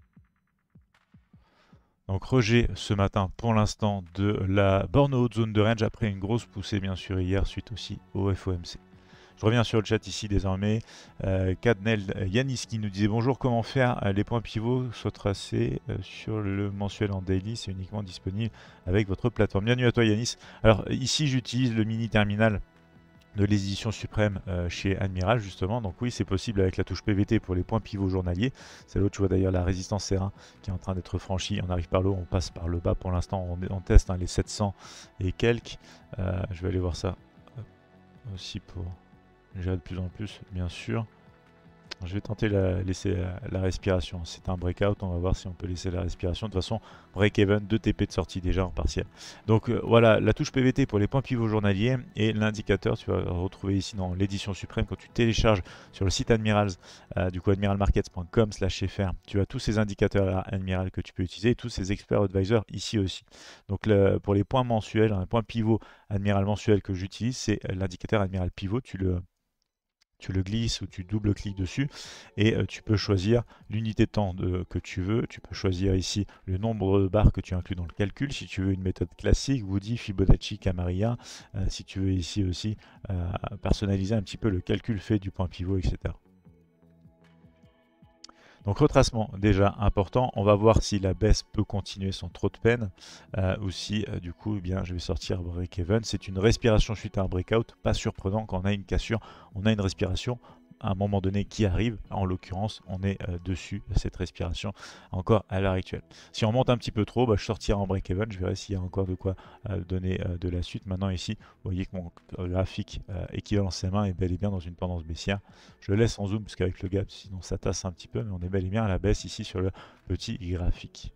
Donc rejet ce matin pour l'instant de la borne haute zone de range après une grosse poussée bien sûr hier suite aussi au FOMC. Je reviens sur le chat ici désormais. Cadnel Yanis qui nous disait bonjour, comment faire les points pivots soient tracés sur le mensuel en daily, c'est uniquement disponible avec votre plateforme. Bienvenue à toi Yanis. Alors ici j'utilise le mini terminal de l'édition suprême chez Admiral justement, donc oui c'est possible avec la touche PVT pour les points pivots journaliers. C'est l'autre, je vois d'ailleurs la résistance R1 qui est en train d'être franchie, on arrive par le haut, on passe par le bas pour l'instant, on teste hein, les 700 et quelques. Je vais aller voir ça aussi pour gérer de plus en plus bien sûr. Je vais tenter laisser la respiration. C'est un breakout, on va voir si on peut laisser la respiration. De toute façon, break-even, 2 TP de sortie déjà en partiel. Donc voilà, la touche PVT pour les points pivots journaliers et l'indicateur, tu vas retrouver ici dans l'édition suprême quand tu télécharges sur le site Admirals, du coup admiralmarkets.com/fr. Tu as tous ces indicateurs là, Admiral, que tu peux utiliser et tous ces experts advisors ici aussi. Donc pour les points mensuels, un point pivot Admiral mensuel que j'utilise, c'est l'indicateur Admiral Pivot. Tu le glisses ou tu double-cliques dessus et tu peux choisir l'unité de temps que tu veux. Tu peux choisir ici le nombre de barres que tu inclus dans le calcul. Si tu veux une méthode classique, Woody, Fibonacci, Camarilla. Si tu veux ici aussi personnaliser un petit peu le calcul fait du point pivot, etc. Donc retracement déjà important, on va voir si la baisse peut continuer sans trop de peine ou si du coup eh bien, je vais sortir break-even. C'est une respiration suite à un breakout, pas surprenant quand on a une cassure, on a une respiration à un moment donné qui arrive, en l'occurrence on est dessus cette respiration encore à l'heure actuelle. Si on monte un petit peu trop, je sortirai en break-even, je verrai s'il y a encore de quoi donner de la suite. Maintenant ici, vous voyez que mon graphique équivalence mains est bel et bien dans une tendance baissière. Je le laisse en zoom parce qu'avec le gap, sinon ça tasse un petit peu, mais on est bel et bien à la baisse ici sur le petit graphique.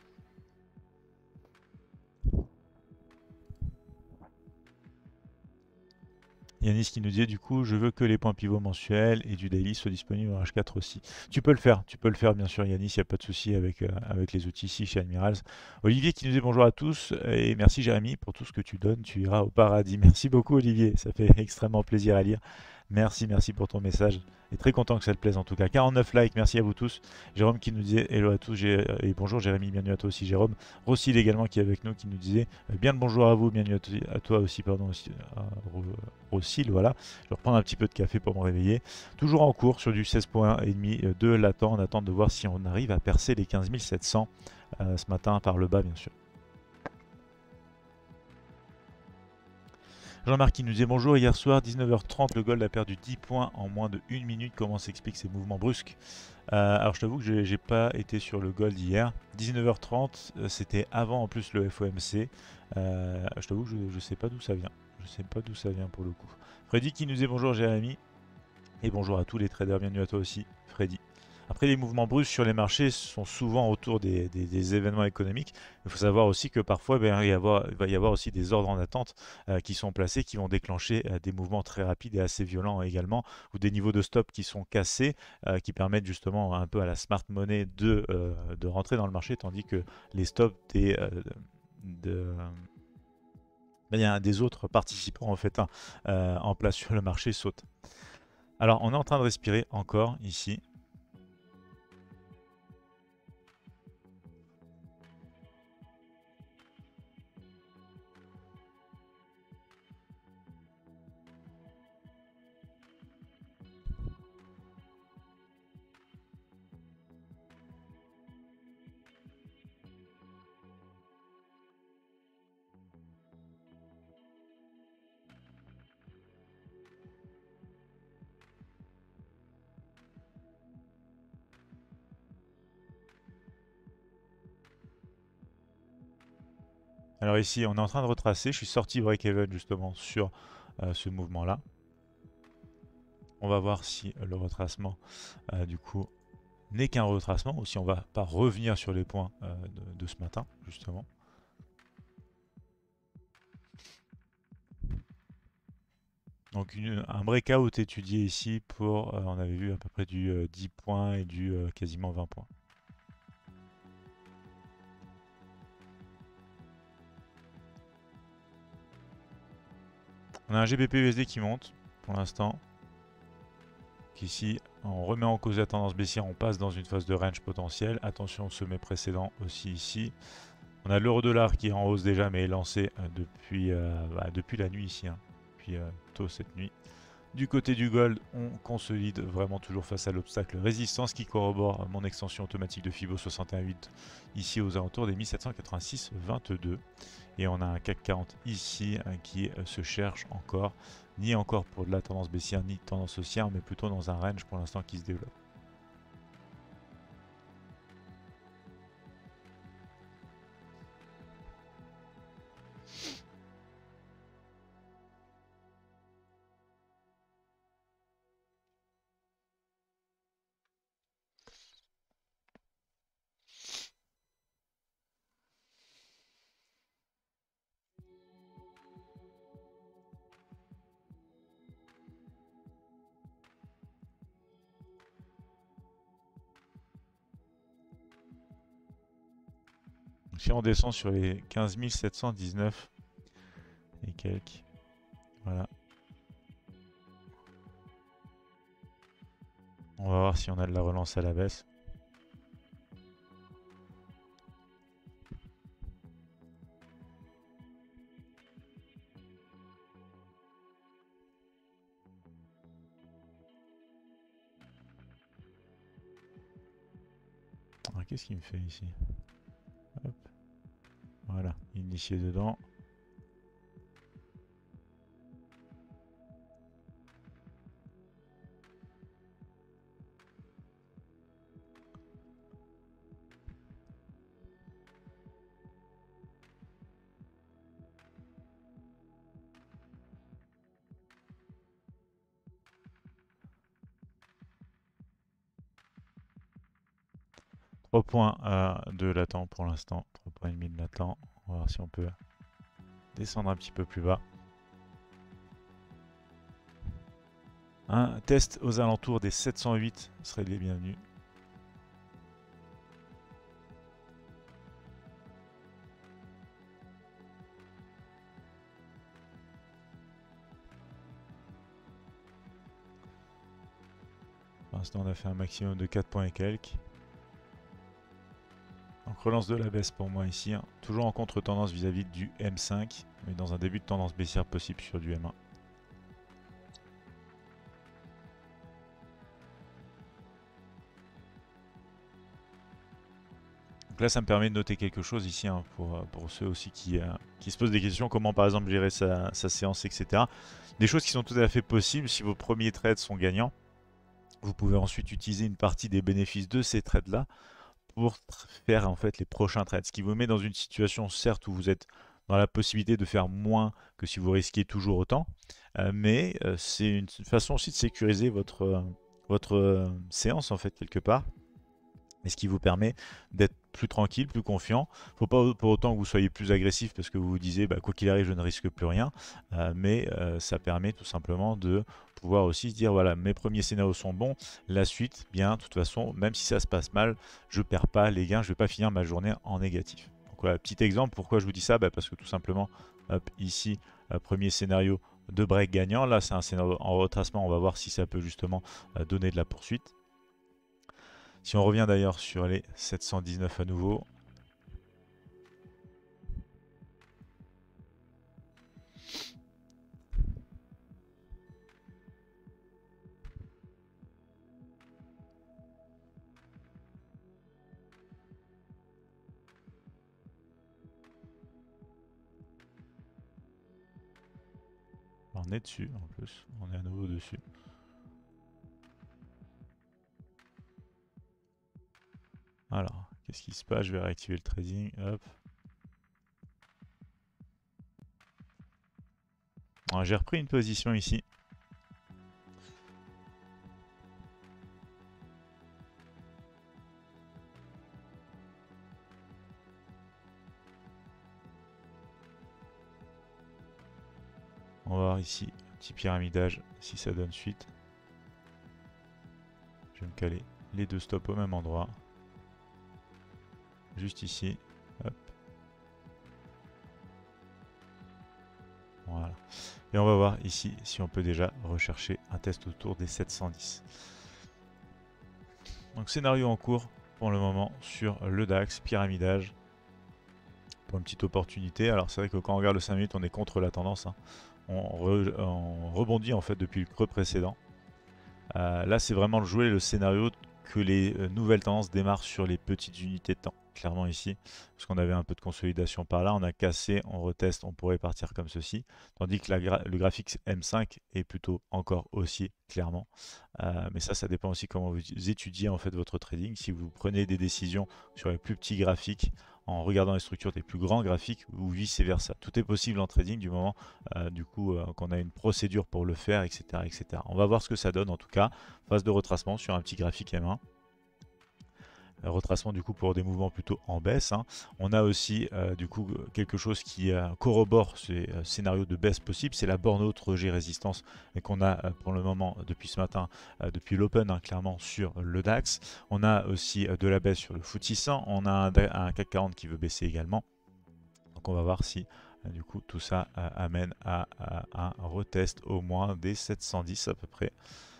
Yanis qui nous disait du coup je veux que les points pivots mensuels et du daily soient disponibles en H4 aussi. Tu peux le faire bien sûr Yanis, il n'y a pas de souci avec les outils ici chez Admirals. Olivier qui nous dit bonjour à tous et merci Jérémy pour tout ce que tu donnes, tu iras au paradis. Merci beaucoup Olivier, ça fait extrêmement plaisir à lire. Merci, merci pour ton message. Et très content que ça te plaise en tout cas. 49 likes, merci à vous tous. Jérôme qui nous disait hello à tous et bonjour Jérémy, bienvenue à toi aussi Jérôme. Rossil également qui est avec nous qui nous disait bien le bonjour à vous, bienvenue à toi aussi, pardon, Rossil, voilà. Je vais reprendre un petit peu de café pour me réveiller. Toujours en cours sur du 16,5 de latent, on attend de voir si on arrive à percer les 15 700 ce matin par le bas bien sûr. Jean-Marc qui nous disait bonjour, hier soir 19h30 le gold a perdu 10 points en moins de 1 minute, comment s'explique ces mouvements brusques? Alors je t'avoue que j'ai pas été sur le gold hier, 19h30 c'était avant en plus le FOMC, je t'avoue que je sais pas d'où ça vient, je sais pas d'où ça vient pour le coup. Freddy qui nous dit bonjour Jérémy, et bonjour à tous les traders, bienvenue à toi aussi Freddy. Après, les mouvements brusques sur les marchés sont souvent autour des événements économiques. Il faut savoir aussi que parfois, il va y avoir aussi des ordres en attente qui sont placés, qui vont déclencher des mouvements très rapides et assez violents également, ou des niveaux de stop qui sont cassés, qui permettent justement un peu à la smart money de rentrer dans le marché, tandis que les stops il y a des autres participants en fait en place sur le marché sautent. Alors, on est en train de respirer encore ici. Alors ici, on est en train de retracer. Je suis sorti break-even justement sur ce mouvement-là. On va voir si le retracement, du coup, n'est qu'un retracement ou si on va pas revenir sur les points de ce matin, justement. Donc un breakout étudié ici pour, on avait vu à peu près du 10 points et du quasiment 20 points. On a un GBP-USD qui monte pour l'instant. Ici, on remet en cause la tendance baissière, on passe dans une phase de range potentiel. Attention au sommet précédent aussi ici. On a l'euro-dollar qui est en hausse déjà, mais est lancé depuis la nuit ici, depuis tôt cette nuit. Du côté du gold, on consolide vraiment toujours face à l'obstacle résistance qui corrobore mon extension automatique de Fibo 61.8 ici aux alentours des 1786,22. Et on a un CAC 40 ici qui se cherche encore, ni encore pour de la tendance baissière ni tendance haussière, mais plutôt dans un range pour l'instant qui se développe. Si on descend sur les 15 719 et quelques, voilà. On va voir si on a de la relance à la baisse. Qu'est-ce qu'il me fait ici? Hop. Voilà, initié dedans. Trois points de latent pour l'instant, 3 points et demi de latent. On va voir si on peut descendre un petit peu plus bas. Un test aux alentours des 708 serait les bienvenus. Pour l'instant, on a fait un maximum de 4 points et quelques. Donc relance de la baisse pour moi ici, hein. Toujours en contre-tendance vis-à-vis du M5, mais dans un début de tendance baissière possible sur du M1. Donc là, ça me permet de noter quelque chose ici, hein, pour ceux aussi qui se posent des questions, comment par exemple gérer sa séance, etc. Des choses qui sont tout à fait possibles si vos premiers trades sont gagnants. Vous pouvez ensuite utiliser une partie des bénéfices de ces trades-là pour faire en fait les prochains trades. Ce qui vous met dans une situation certes où vous êtes dans la possibilité de faire moins que si vous risquiez toujours autant, mais c'est une façon aussi de sécuriser votre séance en fait quelque part. Et ce qui vous permet d'être plus tranquille, plus confiant. Il ne faut pas pour autant que vous soyez plus agressif parce que vous vous disiez bah, quoi qu'il arrive je ne risque plus rien, mais ça permet tout simplement de pouvoir aussi se dire voilà, mes premiers scénarios sont bons, la suite, bien, de toute façon, même si ça se passe mal, je ne perds pas les gains, je ne vais pas finir ma journée en négatif. Donc voilà, petit exemple, pourquoi je vous dis ça, bah, parce que tout simplement, hop, ici, premier scénario de break gagnant, là c'est un scénario en retracement, on va voir si ça peut justement donner de la poursuite. Si on revient d'ailleurs sur les 719 à nouveau, on est dessus en plus, on est à nouveau dessus. Alors, qu'est-ce qui se passe? Je vais réactiver le trading, hop. J'ai repris une position ici. On va voir ici, petit pyramidage, si ça donne suite. Je vais me caler les deux stops au même endroit. Juste ici. Hop. Voilà. Et on va voir ici si on peut déjà rechercher un test autour des 710. Donc scénario en cours pour le moment sur le DAX, pyramidage. Pour une petite opportunité. Alors c'est vrai que quand on regarde le 5 minutes, on est contre la tendance, hein. On rebondit en fait depuis le creux précédent. Là c'est vraiment de jouer le scénario que les nouvelles tendances démarrent sur les petites unités de temps. Clairement ici, parce qu'on avait un peu de consolidation par là, on a cassé, on reteste, on pourrait partir comme ceci. Tandis que le graphique M5 est plutôt encore haussier, clairement. Mais ça dépend aussi comment vous étudiez en fait votre trading. Si vous prenez des décisions sur les plus petits graphiques, en regardant les structures des plus grands graphiques ou vice versa. Tout est possible en trading du moment qu'on a une procédure pour le faire, etc., etc. On va voir ce que ça donne en tout cas. Phase de retracement sur un petit graphique M1. retracement du coup pour des mouvements plutôt en baisse, hein. On a aussi du coup quelque chose qui corrobore ces scénarios de baisse possible, c'est la borne haute rejet résistance qu'on a pour le moment depuis ce matin, depuis l'open, hein, clairement sur le DAX. On a aussi de la baisse sur le FTSE 100, on a un CAC 40 qui veut baisser également. Donc on va voir si du coup tout ça amène à un retest au moins des 710 à peu près.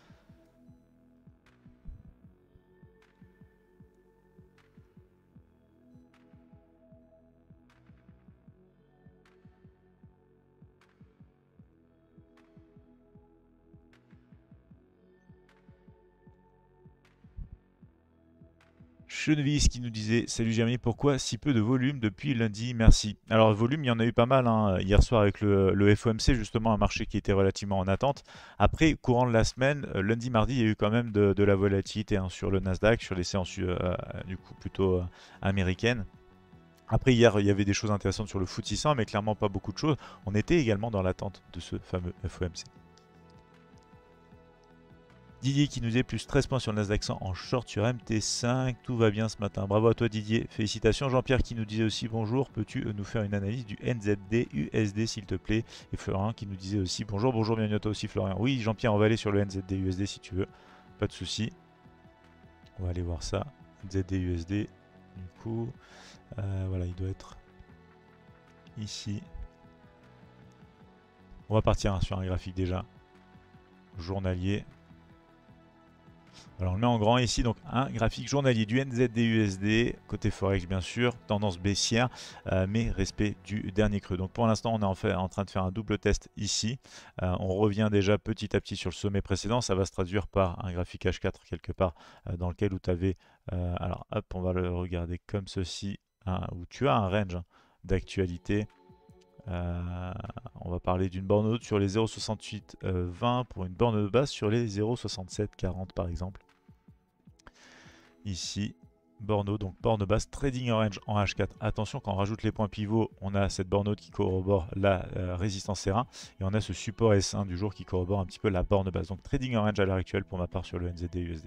Chenevis qui nous disait salut Jérémy, pourquoi si peu de volume depuis lundi? Merci. Alors volume, il y en a eu pas mal, hein, hier soir avec le FOMC, justement un marché qui était relativement en attente. Après, courant de la semaine, lundi, mardi, il y a eu quand même de la volatilité, hein, sur le Nasdaq, sur les séances du coup plutôt américaines. Après hier, il y avait des choses intéressantes sur le FTSE 100, mais clairement pas beaucoup de choses. On était également dans l'attente de ce fameux FOMC. Didier qui nous dit plus 13 points sur le Nasdaq 100 en short sur MT5. Tout va bien ce matin. Bravo à toi Didier. Félicitations. Jean-Pierre qui nous disait aussi bonjour. Peux-tu nous faire une analyse du NZD USD s'il te plaît? Et Florian qui nous disait aussi bonjour. Bonjour, bienvenue à toi aussi Florian. Oui Jean-Pierre, on va aller sur le NZD USD si tu veux. Pas de souci. On va aller voir ça. NZD USD. Du coup, voilà, il doit être ici. On va partir, hein, sur un graphique déjà journalier. Alors on le met en grand ici, donc un graphique journalier du NZD-USD, côté Forex bien sûr, tendance baissière, mais respect du dernier creux. Donc pour l'instant on est en train de faire un double test ici. On revient déjà petit à petit sur le sommet précédent, ça va se traduire par un graphique H4 quelque part dans lequel où tu avais, alors hop, on va le regarder comme ceci, hein, où tu as un range, hein, d'actualité. On va parler d'une borne haute sur les 0,6820 pour une borne basse sur les 0,6740 par exemple. Ici, borne haute, donc borne basse, trading range en H4. Attention, quand on rajoute les points pivots, on a cette borne haute qui corrobore la résistance R1 et on a ce support S1 du jour qui corrobore un petit peu la borne basse. Donc trading range à l'heure actuelle pour ma part sur le NZD USD.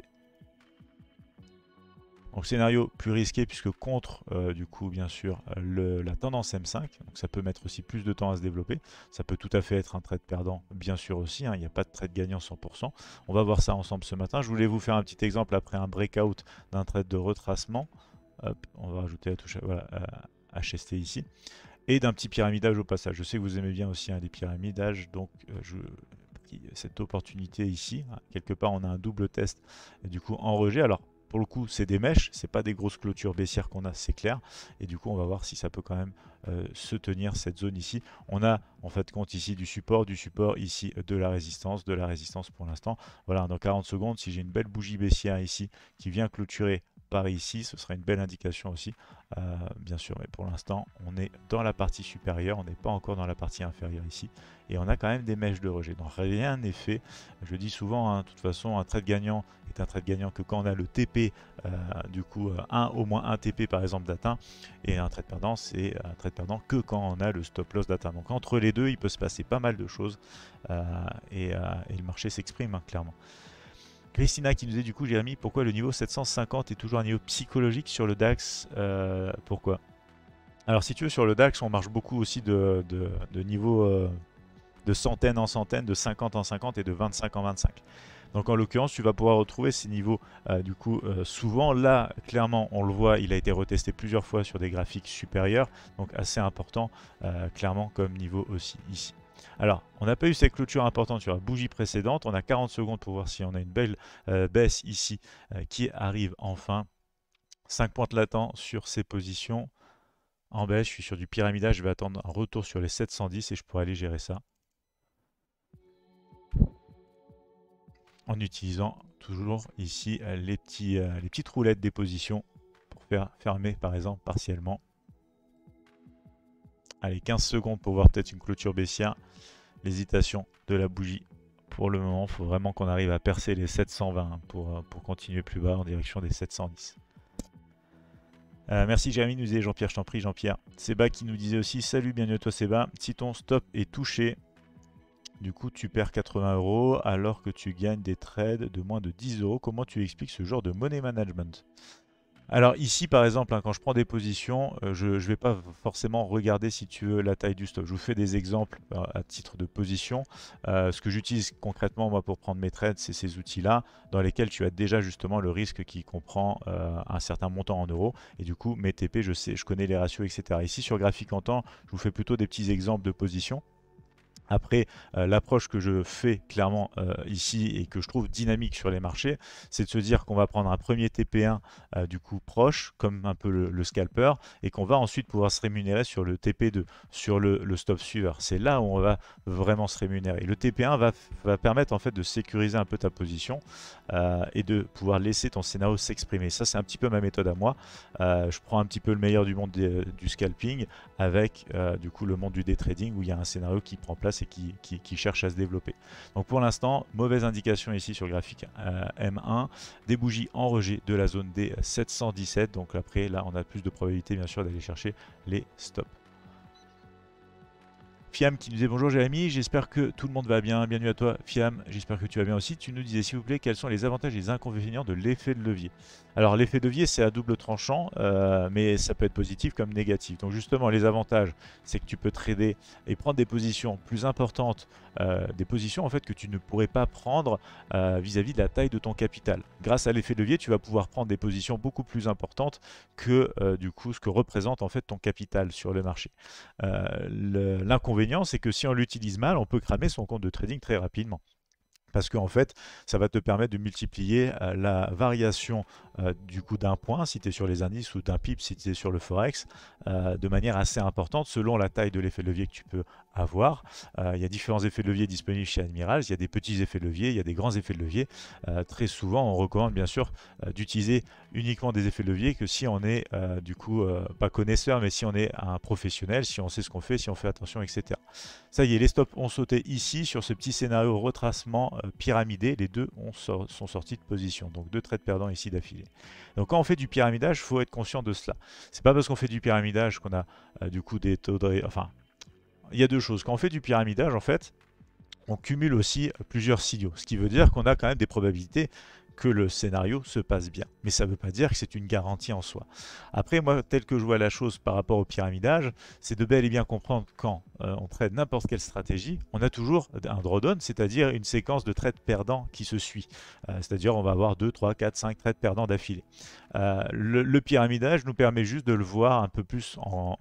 Donc scénario plus risqué puisque contre du coup bien sûr la tendance M5, donc ça peut mettre aussi plus de temps à se développer, ça peut tout à fait être un trade perdant bien sûr aussi, hein, il n'y a pas de trade gagnant 100%, on va voir ça ensemble ce matin. Je voulais vous faire un petit exemple après un breakout d'un trade de retracement, hop, on va rajouter la touche voilà, HST ici, et d'un petit pyramidage au passage. Je sais que vous aimez bien aussi, hein, les pyramidages, donc cette opportunité ici, hein, quelque part on a un double test et du coup en rejet. Alors pour le coup, c'est des mèches, c'est pas des grosses clôtures baissières qu'on a, c'est clair. Et du coup, on va voir si ça peut quand même se tenir cette zone ici. On a en fait compte ici du support ici de la résistance pour l'instant. Voilà, dans 40 secondes, si j'ai une belle bougie baissière ici qui vient clôturer par ici, ce sera une belle indication aussi, bien sûr. Mais pour l'instant, on est dans la partie supérieure, on n'est pas encore dans la partie inférieure ici. Et on a quand même des mèches de rejet. Donc rien n'est fait. Je dis souvent, hein, de toute façon, un trade gagnant est un trade gagnant que quand on a le TP, du coup, au moins un TP par exemple d'atteint, et un trade perdant, c'est un trade perdant que quand on a le stop loss d'atteint. Donc entre les deux, il peut se passer pas mal de choses, et le marché s'exprime, hein, clairement. Christina qui nous dit du coup, Jérémy, pourquoi le niveau 750 est toujours un niveau psychologique sur le DAX? Pourquoi? Alors si tu veux, sur le DAX, on marche beaucoup aussi de niveaux de centaines en centaines, de 50 en 50 et de 25 en 25. Donc en l'occurrence, tu vas pouvoir retrouver ces niveaux du coup souvent. Là, clairement, on le voit, il a été retesté plusieurs fois sur des graphiques supérieurs, donc assez important, clairement comme niveau aussi ici. Alors, on n'a pas eu cette clôture importante sur la bougie précédente. On a 40 secondes pour voir si on a une belle baisse ici qui arrive enfin. 5 pointes latents sur ces positions. En baisse, je suis sur du pyramidage. Je vais attendre un retour sur les 710 et je pourrai aller gérer ça. En utilisant toujours ici les petites roulettes des positions pour faire fermer par exemple partiellement. Allez, 15 secondes pour voir peut-être une clôture baissière. L'hésitation de la bougie. Pour le moment, il faut vraiment qu'on arrive à percer les 720 pour continuer plus bas en direction des 710. Merci Jérémy, nous disait Jean-Pierre, je t'en prie Jean-Pierre. Seba qui nous disait aussi, salut, bienvenue à toi Seba. Si ton stop est touché, du coup, tu perds 80 € alors que tu gagnes des trades de moins de 10 €. Comment tu expliques ce genre de money management? Alors ici, par exemple, hein, quand je prends des positions, je ne vais pas forcément regarder, si tu veux, la taille du stop. Je vous fais des exemples à titre de position. Ce que j'utilise concrètement, moi, pour prendre mes trades, c'est ces outils-là, dans lesquels tu as déjà justement le risque qui comprend un certain montant en euros. Et du coup, mes TP, je sais, je connais les ratios, etc. Ici, sur graphique en temps, je vous fais plutôt des petits exemples de positions. Après, l'approche que je fais clairement ici et que je trouve dynamique sur les marchés, c'est de se dire qu'on va prendre un premier TP1 du coup proche, comme un peu le scalper, et qu'on va ensuite pouvoir se rémunérer sur le TP2, sur le stop suiveur. C'est là où on va vraiment se rémunérer. Le TP1 va permettre en fait de sécuriser un peu ta position et de pouvoir laisser ton scénario s'exprimer. Ça, c'est un petit peu ma méthode à moi. Je prends un petit peu le meilleur du monde du scalping avec du coup le monde du day trading où il y a un scénario qui prend place et qui cherche à se développer. Donc pour l'instant, mauvaise indication ici sur le graphique M1, des bougies en rejet de la zone des 717. Donc après, là, on a plus de probabilité bien sûr d'aller chercher les stops. Fiam qui nous disait bonjour Jérémy, j'espère que tout le monde va bien. Bienvenue à toi Fiam, j'espère que tu vas bien aussi. Tu nous disais s'il vous plaît quels sont les avantages et les inconvénients de l'effet de levier. Alors l'effet de levier c'est à double tranchant, mais ça peut être positif comme négatif. Donc justement les avantages c'est que tu peux trader et prendre des positions plus importantes, des positions en fait que tu ne pourrais pas prendre vis-à-vis de la taille de ton capital. Grâce à l'effet de levier tu vas pouvoir prendre des positions beaucoup plus importantes que du coup ce que représente en fait ton capital sur le marché. L'inconvénient, c'est que si on l'utilise mal, on peut cramer son compte de trading très rapidement. Parce qu'en fait, ça va te permettre de multiplier la variation du coup d'un point si tu es sur les indices ou d'un pip si tu es sur le forex de manière assez importante selon la taille de l'effet de levier que tu peux avoir. Il y a différents effets de levier disponibles chez Admiral. Il y a des petits effets de levier, il y a des grands effets de levier. Très souvent, on recommande bien sûr d'utiliser uniquement des effets de levier que si on est du coup pas connaisseur, mais si on est un professionnel, si on sait ce qu'on fait, si on fait attention, etc. Ça y est, les stops ont sauté ici sur ce petit scénario retracement pyramidé. Les deux sont sortis de position. Donc deux trades perdants ici d'affilée. Donc quand on fait du pyramidage, il faut être conscient de cela. C'est pas parce qu'on fait du pyramidage qu'on a du coup des taux de... Enfin, il y a deux choses. Quand on fait du pyramidage, en fait, on cumule aussi plusieurs signaux. Ce qui veut dire qu'on a quand même des probabilités que le scénario se passe bien. Mais ça ne veut pas dire que c'est une garantie en soi. Après, moi, tel que je vois la chose par rapport au pyramidage, c'est de bel et bien comprendre quand on trade n'importe quelle stratégie, on a toujours un drawdown, c'est-à-dire une séquence de trades perdants qui se suit. C'est-à-dire on va avoir 2, 3, 4, 5 trades perdants d'affilée. Le pyramidage nous permet juste de le voir un peu plus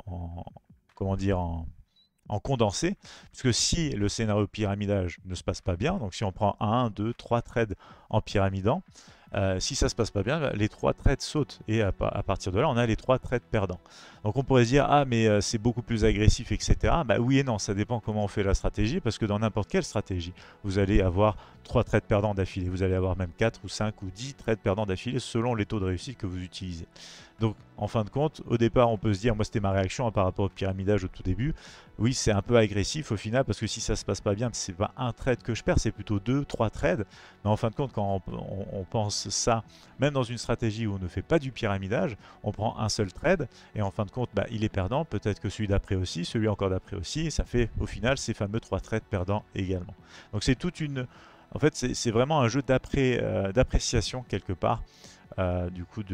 comment dire, en condensé, puisque si le scénario pyramidage ne se passe pas bien, donc si on prend 1, 2, 3 trades en pyramidant, si ça se passe pas bien, les 3 trades sautent et à partir de là, on a les 3 trades perdants. Donc on pourrait se dire ah mais c'est beaucoup plus agressif, etc. Bah oui et non, ça dépend comment on fait la stratégie, parce que dans n'importe quelle stratégie, vous allez avoir 3 trades perdants d'affilée, vous allez avoir même 4 ou 5 ou 10 trades perdants d'affilée selon les taux de réussite que vous utilisez. Donc en fin de compte, au départ on peut se dire, moi c'était ma réaction par rapport au pyramidage au tout début, oui c'est un peu agressif au final parce que si ça se passe pas bien, c'est pas un trade que je perds, c'est plutôt 2, 3 trades. Mais en fin de compte quand on pense ça, même dans une stratégie où on ne fait pas du pyramidage, on prend un seul trade et en fin de compte bah, il est perdant, peut-être que celui d'après aussi, celui encore d'après aussi, et ça fait au final ces fameux 3 trades perdants également. Donc c'est toute une... En fait c'est vraiment un jeu d'appréciation quelque part du coup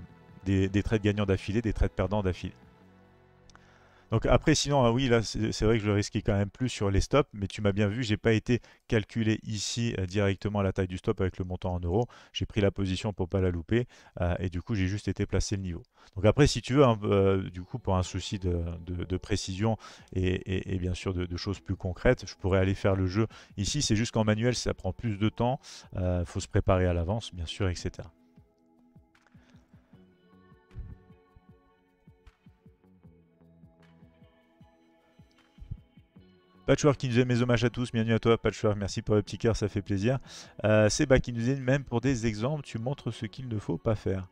des trades gagnants d'affilée, des trades perdants d'affilée. Donc après, sinon, oui, là, c'est vrai que je le risquais quand même plus sur les stops, mais tu m'as bien vu, j'ai pas été calculé ici directement la taille du stop avec le montant en euros. J'ai pris la position pour pas la louper, et du coup, j'ai juste été placé le niveau. Donc après, si tu veux, hein, du coup, pour un souci de précision et bien sûr de choses plus concrètes, je pourrais aller faire le jeu ici. C'est juste qu'en manuel, ça prend plus de temps, faut se préparer à l'avance, bien sûr, etc. Patchwork qui nous dit mes hommages à tous, bienvenue à toi Patchwork, merci pour le petit cœur, ça fait plaisir. Seba qui nous dit même pour des exemples, tu montres ce qu'il ne faut pas faire.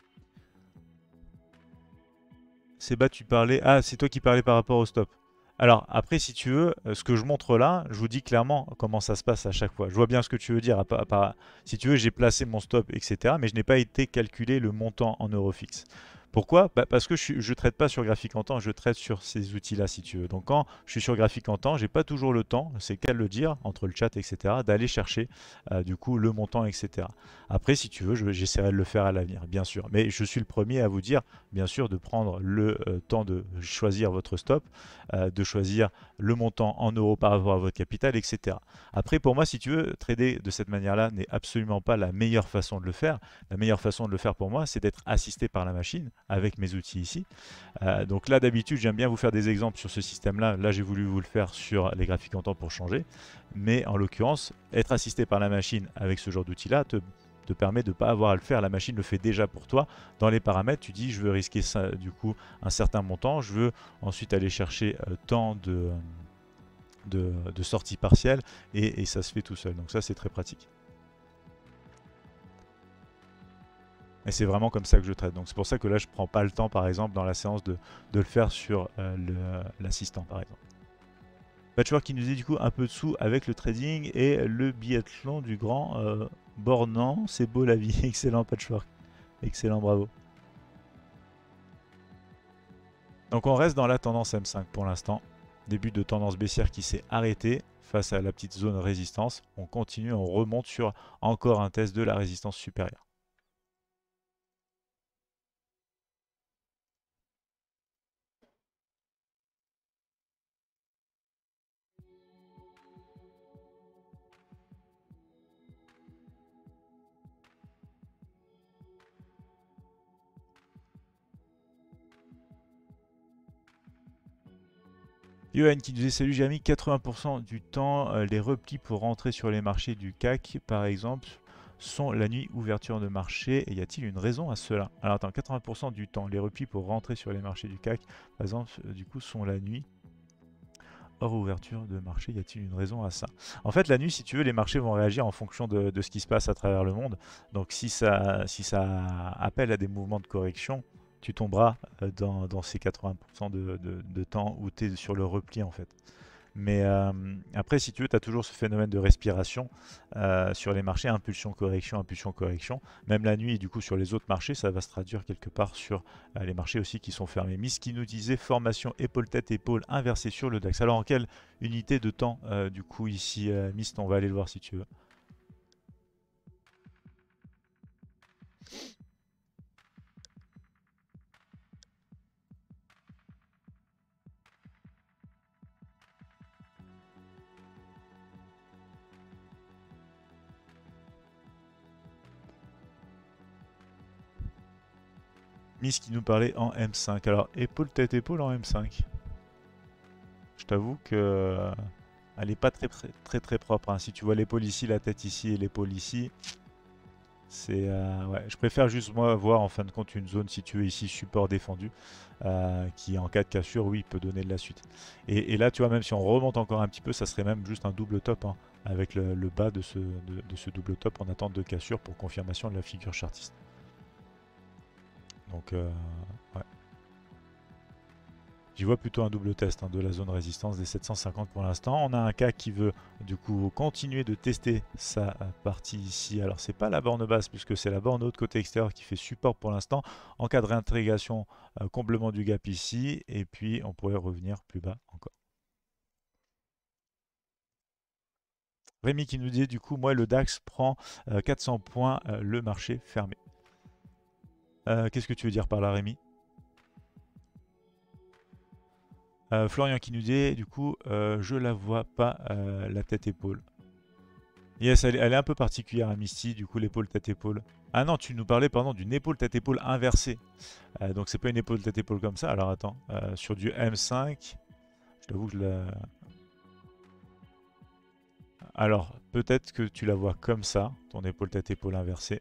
Seba, tu parlais... Ah, c'est toi qui parlais par rapport au stop. Alors après, si tu veux, ce que je montre là, je vous dis clairement comment ça se passe à chaque fois. Je vois bien ce que tu veux dire. Si tu veux, j'ai placé mon stop, etc. Mais je n'ai pas été calculé le montant en euros fixe. Pourquoi? Bah, parce que je traite pas sur graphique en temps, je traite sur ces outils-là si tu veux. Donc quand je suis sur graphique en temps, j'ai pas toujours le temps, c'est qu'à le dire, entre le chat, etc., d'aller chercher du coup le montant, etc. Après, si tu veux, j'essaierai de le faire à l'avenir, bien sûr. Mais je suis le premier à vous dire, bien sûr, de prendre le temps de choisir votre stop, de choisir le montant en euros par rapport à votre capital, etc. Après, pour moi, si tu veux, trader de cette manière-là n'est absolument pas la meilleure façon de le faire. La meilleure façon de le faire pour moi, c'est d'être assisté par la machine avec mes outils ici. Donc là, d'habitude, j'aime bien vous faire des exemples sur ce système-là. Là, j'ai voulu vous le faire sur les graphiques en temps pour changer. Mais en l'occurrence, être assisté par la machine avec ce genre d'outil-là te permet de ne pas avoir à le faire. La machine le fait déjà pour toi. Dans les paramètres, tu dis, je veux risquer ça, du coup un certain montant. Je veux ensuite aller chercher tant de sorties partielles et ça se fait tout seul. Donc ça, c'est très pratique. Et c'est vraiment comme ça que je traite. Donc c'est pour ça que là, je prends pas le temps, par exemple, dans la séance de le faire sur l'assistant, par exemple. Patchwork qui nous dit du coup un peu de sous avec le trading et le biathlon du grand Bornand. C'est beau la vie. Excellent Patchwork. Excellent, bravo. Donc on reste dans la tendance M5 pour l'instant. Début de tendance baissière qui s'est arrêtée face à la petite zone résistance. On continue, on remonte sur encore un test de la résistance supérieure. Johan qui nous dit salut Jérémy, 80% du temps, les replis pour rentrer sur les marchés du CAC, par exemple, sont la nuit ouverture de marché. Et y a-t-il une raison à cela? Alors attends, 80% du temps, les replis pour rentrer sur les marchés du CAC, par exemple, du coup, sont la nuit hors ouverture de marché. Y a-t-il une raison à ça? En fait, la nuit, si tu veux, les marchés vont réagir en fonction de ce qui se passe à travers le monde. Donc si ça appelle à des mouvements de correction, tu tomberas dans ces 80% de temps où tu es sur le repli en fait. Mais après, si tu veux, tu as toujours ce phénomène de respiration sur les marchés, impulsion, correction, impulsion, correction. Même la nuit, et du coup, sur les autres marchés, ça va se traduire quelque part sur les marchés aussi qui sont fermés. Miss qui nous disait formation épaule-tête, épaule inversée sur le DAX. Alors, en quelle unité de temps, du coup, ici, Miss, on va aller le voir si tu veux. Miss qui nous parlait en M5. Alors, épaule, tête, épaule en M5. Je t'avoue que elle n'est pas très propre. Hein. Si tu vois l'épaule ici, la tête ici et l'épaule ici, c'est ouais, je préfère juste moi voir en fin de compte une zone située ici support défendu qui en cas de cassure oui peut donner de la suite. Et là tu vois même si on remonte encore un petit peu ça serait même juste un double top hein, avec le bas de ce double top en attente de cassure pour confirmation de la figure chartiste. Donc ouais. J'y vois plutôt un double test hein, de la zone résistance des 750 pour l'instant. On a un CAC qui veut du coup continuer de tester sa partie ici. Alors c'est pas la borne basse puisque c'est la borne haute côté extérieur qui fait support pour l'instant. En cas de réintégration, comblement du gap ici. Et puis on pourrait revenir plus bas encore. Rémi qui nous dit du coup moi le DAX prend 400 points le marché fermé. Qu'est-ce que tu veux dire par là Rémi? Florian qui nous dit, du coup, je la vois pas la tête-épaule. Yes, elle est un peu particulière à Misty, du coup, l'épaule tête-épaule. Ah non, tu nous parlais, pardon, d'une épaule tête-épaule inversée. Donc c'est pas une épaule tête-épaule comme ça. Alors attends, sur du M5, je t'avoue que je la... Alors, peut-être que tu la vois comme ça, ton épaule tête-épaule inversée.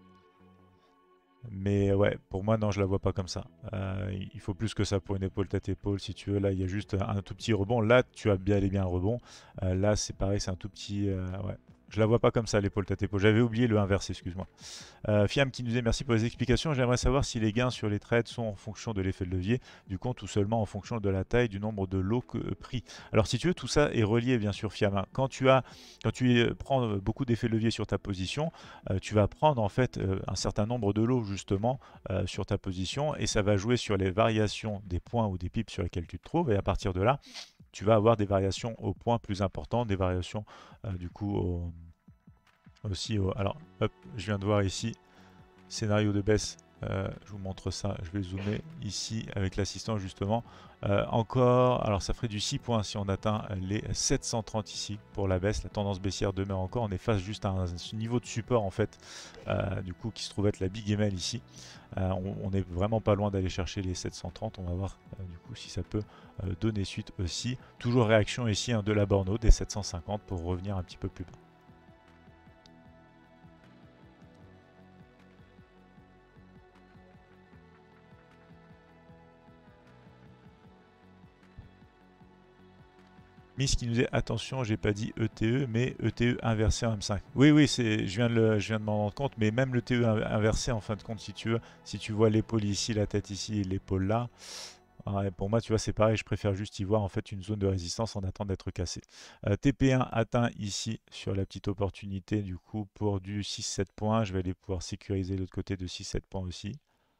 Mais ouais, pour moi, non, je la vois pas comme ça. Il faut plus que ça pour une épaule tête-épaule. Si tu veux, là, il y a juste un tout petit rebond. Là, tu as bien et bien un rebond. Là, c'est pareil, c'est un tout petit... ouais. Je la vois pas comme ça, l'épaule tête épaule. J'avais oublié le inversé, excuse-moi. Fiam qui nous dit merci pour les explications. J'aimerais savoir si les gains sur les trades sont en fonction de l'effet de levier du compte ou seulement en fonction de la taille du nombre de lots pris. Alors si tu veux, tout ça est relié bien sûr, Fiam, hein. Quand tu prends beaucoup d'effets de levier sur ta position, tu vas prendre en fait un certain nombre de lots justement sur ta position et ça va jouer sur les variations des points ou des pips sur lesquels tu te trouves et à partir de là, tu vas avoir des variations au point plus importantes, des variations du coup aussi au... Alors, hop, je viens de voir ici, scénario de baisse, je vous montre ça, je vais zoomer ici avec l'assistant justement. Encore, alors ça ferait du 6 points si on atteint les 730 ici pour la baisse, la tendance baissière demeure encore, on est face juste à un niveau de support en fait, du coup qui se trouve être la Big ML ici. On est vraiment pas loin d'aller chercher les 730, on va voir du coup si ça peut donner suite aussi. Toujours réaction ici hein, de la borne haute des 750 pour revenir un petit peu plus bas. Miss qui nous dit attention, j'ai pas dit ETE, mais ETE inversé en M5. Oui, oui, je viens de m'en rendre compte, mais même le TE inversé, en fin de compte, si tu veux, si tu vois l'épaule ici, la tête ici et l'épaule là, ouais, pour moi, tu vois, c'est pareil, je préfère juste y voir en fait une zone de résistance en attendant d'être cassé. TP1 atteint ici sur la petite opportunité, du coup, pour du 6-7 points. Je vais aller pouvoir sécuriser l'autre côté de 6-7 points aussi.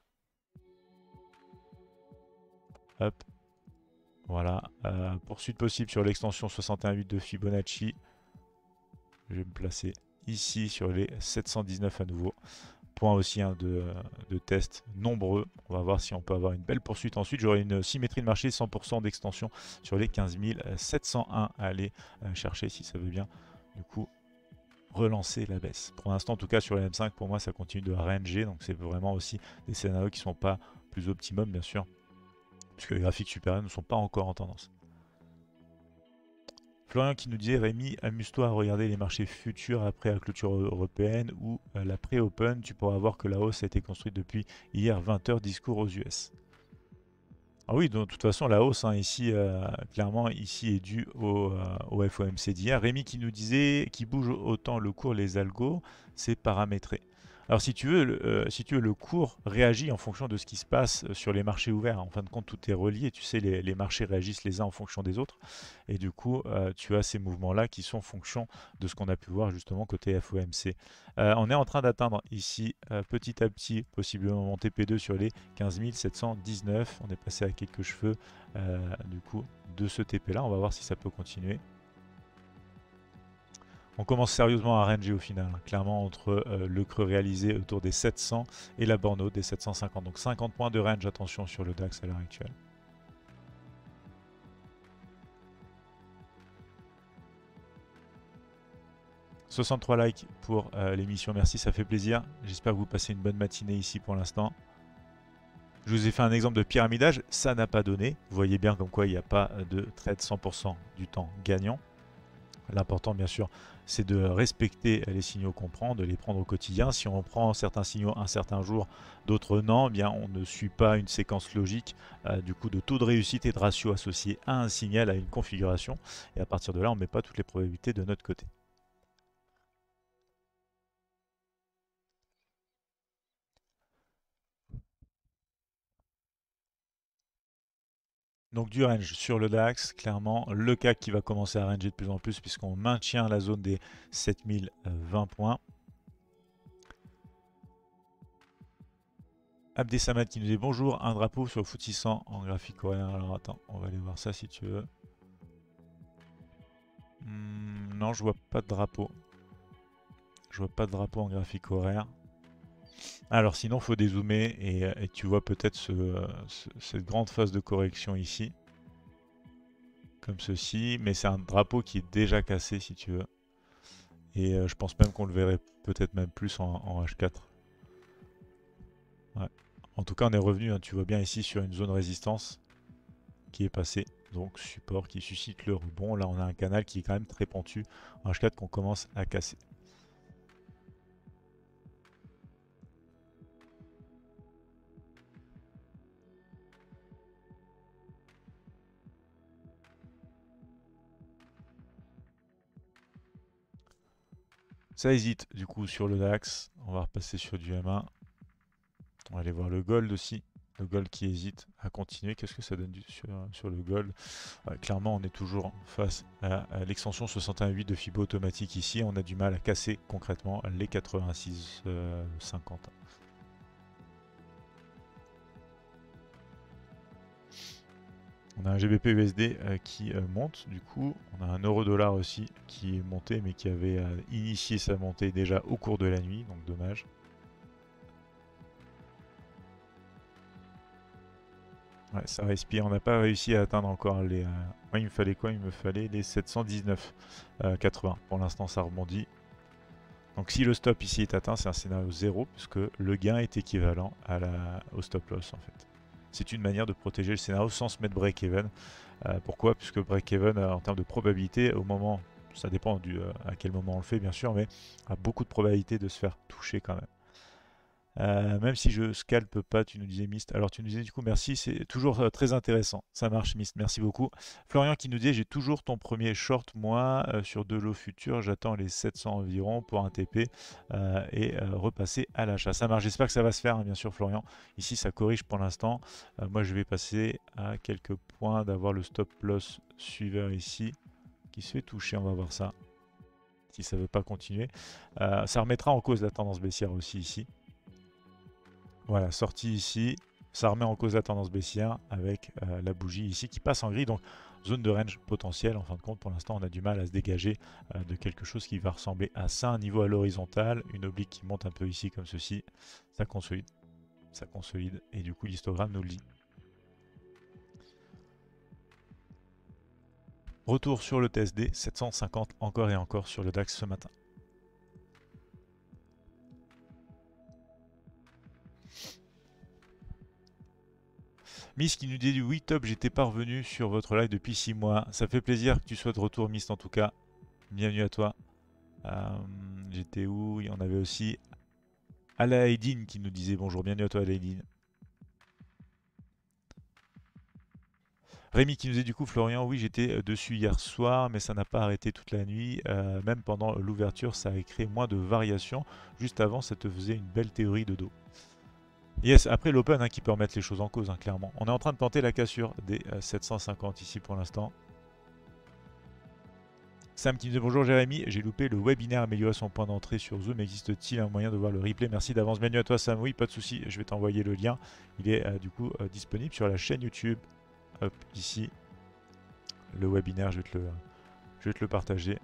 Hop. Voilà, poursuite possible sur l'extension 61,8 de Fibonacci. Je vais me placer ici sur les 719 à nouveau. Point aussi hein, de tests nombreux. On va voir si on peut avoir une belle poursuite. Ensuite, j'aurai une symétrie de marché 100% d'extension sur les 15 701 à aller chercher si ça veut bien. Du coup, relancer la baisse. Pour l'instant, en tout cas, sur les M5, pour moi, ça continue de ranger. Donc, c'est vraiment aussi des scénarios qui ne sont pas plus optimum, bien sûr, puisque les graphiques supérieurs ne sont pas encore en tendance. Florian qui nous disait Rémi, amuse-toi à regarder les marchés futurs après la clôture européenne ou la pré-open. Tu pourras voir que la hausse a été construite depuis hier 20h, discours aux US. Ah oui, de toute façon, la hausse, hein, ici, clairement, ici est due au FOMC d'hier. Rémi qui nous disait qui bouge autant le cours, les algos, c'est paramétré. Alors si tu veux, le cours réagit en fonction de ce qui se passe sur les marchés ouverts. En fin de compte, tout est relié. Tu sais, les marchés réagissent les uns en fonction des autres. Et du coup, tu as ces mouvements-là qui sont en fonction de ce qu'on a pu voir justement côté FOMC. On est en train d'atteindre ici, petit à petit, possiblement mon TP2 sur les 15 719. On est passé à quelques cheveux du coup de ce TP-là. On va voir si ça peut continuer. On commence sérieusement à ranger au final, hein, clairement entre le creux réalisé autour des 700 et la borne haute des 750. Donc 50 points de range, attention sur le DAX à l'heure actuelle. « 63 likes pour l'émission, merci, ça fait plaisir. J'espère que vous passez une bonne matinée ici pour l'instant. Je vous ai fait un exemple de pyramidage, ça n'a pas donné. Vous voyez bien comme quoi il n'y a pas de trade 100% du temps gagnant. L'important, bien sûr, c'est de respecter les signaux qu'on prend, de les prendre au quotidien. Si on prend certains signaux un certain jour, d'autres non, eh bien on ne suit pas une séquence logique du coup de taux de réussite et de ratio associé à un signal, à une configuration. Et à partir de là, on ne met pas toutes les probabilités de notre côté. Donc du range sur le DAX, clairement, le CAC qui va commencer à ranger de plus en plus puisqu'on maintient la zone des 7020 points. Abdesamad qui nous dit bonjour, un drapeau sur le FTSE 100 en graphique coréen. Alors attends, on va aller voir ça si tu veux. Non, je vois pas de drapeau. Je vois pas de drapeau en graphique horaire. Alors sinon, il faut dézoomer et tu vois peut-être cette grande phase de correction ici. Comme ceci, mais c'est un drapeau qui est déjà cassé si tu veux. Et je pense même qu'on le verrait peut-être même plus en H4. Ouais. En tout cas, on est revenu, hein, tu vois bien ici, sur une zone résistance qui est passée. Donc support qui suscite le rebond. Là, on a un canal qui est quand même très pentu en H4 qu'on commence à casser. Ça hésite du coup sur le DAX. On va repasser sur du M1. On va aller voir le gold aussi. Le gold qui hésite à continuer. Qu'est-ce que ça donne sur le gold? Clairement, on est toujours face à l'extension 61.8 de Fibo automatique ici. On a du mal à casser concrètement les 86,50. On a un GBP USD qui monte du coup. On a un euro-dollar aussi qui est monté mais qui avait initié sa montée déjà au cours de la nuit. Donc dommage. Ouais, ça respire. On n'a pas réussi à atteindre encore les. Ouais, il me fallait quoi? Il me fallait les 719,80. Pour l'instant, ça rebondit. Donc, si le stop ici est atteint, c'est un scénario 0, puisque le gain est équivalent au stop loss en fait. C'est une manière de protéger le scénario sans se mettre break-even. Pourquoi? Puisque break-even, en termes de probabilité, au moment, ça dépend à quel moment on le fait bien sûr, mais a beaucoup de probabilité de se faire toucher quand même. Même si je scalpe pas, tu nous disais Mist. Alors tu nous disais du coup merci, c'est toujours très intéressant. Ça marche Mist, merci beaucoup. Florian qui nous disait j'ai toujours ton premier short moi sur de l'eau future, j'attends les 700 environ pour un TP et repasser à l'achat. Ça marche, j'espère que ça va se faire hein, bien sûr Florian. Ici ça corrige pour l'instant. Moi je vais passer à quelques points d'avoir le stop loss suiveur ici qui se fait toucher, on va voir ça. Si ça veut pas continuer. Ça remettra en cause la tendance baissière aussi ici. Voilà, sortie ici, ça remet en cause la tendance baissière avec la bougie ici qui passe en gris. Donc zone de range potentielle. En fin de compte, pour l'instant, on a du mal à se dégager de quelque chose qui va ressembler à ça. Un niveau à l'horizontale, une oblique qui monte un peu ici comme ceci. Ça consolide. Ça consolide. Et du coup, l'histogramme nous le dit. Retour sur le TSD, 750 encore et encore sur le DAX ce matin. Miss qui nous dit oui top, j'étais pas revenu sur votre live depuis 6 mois. Ça fait plaisir que tu sois de retour Miss en tout cas. Bienvenue à toi. J'étais où? Il y en avait aussi Alaïdine qui nous disait bonjour. Bienvenue à toi Alaïdine. Rémi qui nous dit du coup Florian, oui j'étais dessus hier soir mais ça n'a pas arrêté toute la nuit. Même pendant l'ouverture ça a créé moins de variations. Juste avant ça te faisait une belle théorie de dos. Yes, après l'open hein, qui peut remettre les choses en cause, hein, clairement. On est en train de tenter la cassure des 750 ici pour l'instant. Sam qui nous dit bonjour Jérémy, j'ai loupé le webinaire améliorer son point d'entrée sur Zoom. Existe-t-il un moyen de voir le replay? Merci d'avance. Bienvenue à toi Sam, oui pas de souci, je vais t'envoyer le lien. Il est du coup disponible sur la chaîne YouTube. Hop, ici. Le webinaire, je vais te le partager.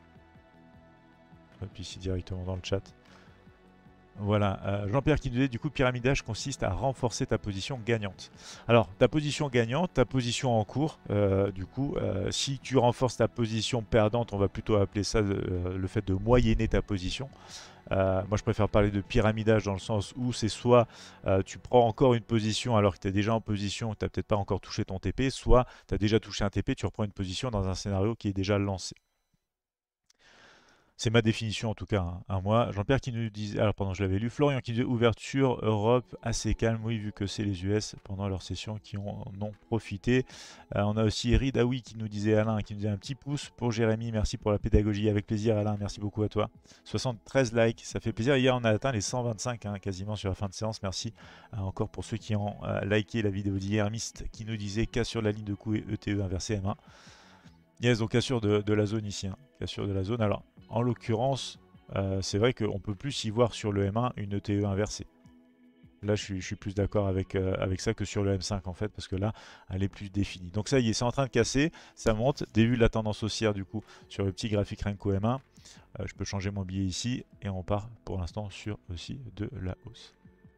Hop, ici directement dans le chat. Voilà, Jean-Pierre qui nous dit du coup pyramidage consiste à renforcer ta position gagnante. Alors ta position gagnante, ta position en cours, du coup si tu renforces ta position perdante, on va plutôt appeler ça le fait de moyenner ta position. Moi je préfère parler de pyramidage dans le sens où c'est soit tu prends encore une position alors que tu es déjà en position, tu n'as peut-être pas encore touché ton TP, soit tu as déjà touché un TP, tu reprends une position dans un scénario qui est déjà lancé. C'est ma définition en tout cas, hein, à moi. Jean-Pierre qui nous disait, alors pardon, je l'avais lu. Florian qui disait ouverture Europe assez calme, oui, vu que c'est les US pendant leur session qui en ont profité. On a aussi Ridaoui qui nous disait, Alain, qui nous disait un petit pouce pour Jérémy. Merci pour la pédagogie, avec plaisir, Alain. Merci beaucoup à toi. 73 likes, ça fait plaisir. Hier, on a atteint les 125 hein, quasiment sur la fin de séance. Merci encore pour ceux qui ont liké la vidéo d'hier. Mist qui nous disait cas sur la ligne de coup et ETE inversé M1. Yes, donc cassure de la zone ici. Hein. Cassure de la zone. Alors, en l'occurrence, c'est vrai qu'on peut plus y voir sur le M1 une ETE inversée. Là, je suis plus d'accord avec ça que sur le M5 en fait, parce que là, elle est plus définie. Donc ça y est, c'est en train de casser, ça monte. Début de la tendance haussière du coup sur le petit graphique Renko M1. Je peux changer mon billet ici et on part pour l'instant sur aussi de la hausse.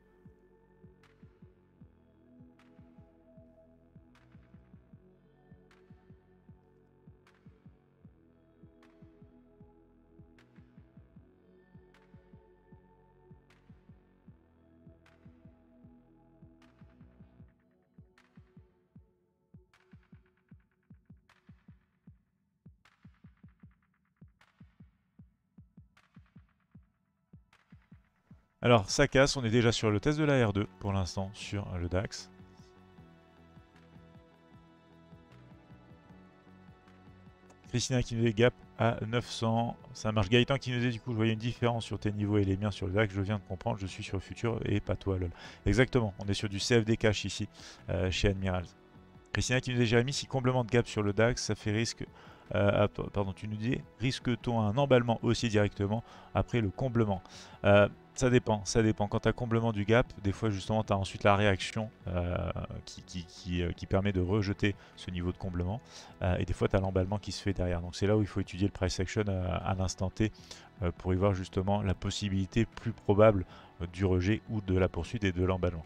Alors ça casse, on est déjà sur le test de la R2 pour l'instant sur le DAX. Christina qui nous dit gap à 900. Ça marche. Gaëtan qui nous dit du coup, je voyais une différence sur tes niveaux et les miens sur le DAX. Je viens de comprendre, je suis sur le futur et pas toi, lol. Exactement, on est sur du CFD cash ici, chez Admirals. Christina qui nous dit Jérémy, si comblement de gap sur le DAX, ça fait risque. Pardon, tu nous dis, risque-t-on un emballement aussi directement après le comblement? Ça dépend, ça dépend. Quand tu as comblement du gap, des fois justement tu as ensuite la réaction qui permet de rejeter ce niveau de comblement. Et des fois tu as l'emballement qui se fait derrière. Donc c'est là où il faut étudier le price action à l'instant T pour y voir justement la possibilité plus probable du rejet ou de la poursuite et de l'emballement.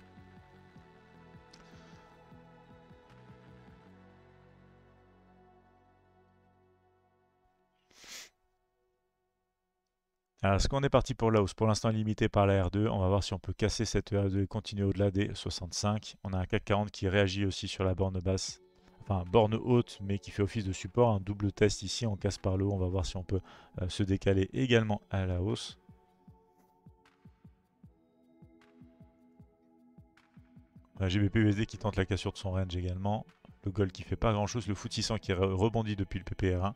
Alors, est-ce qu'on est parti pour la hausse? Pour l'instant limité par la R2. On va voir si on peut casser cette R2 et continuer au-delà des 65. On a un CAC 40 qui réagit aussi sur la borne basse. Enfin, borne haute, mais qui fait office de support. Un double test ici, on casse par le haut. On va voir si on peut se décaler également à la hausse. GBP-USD qui tente la cassure de son range également. Le gold qui fait pas grand-chose. Le FTSE 600 qui rebondit depuis le PPR1.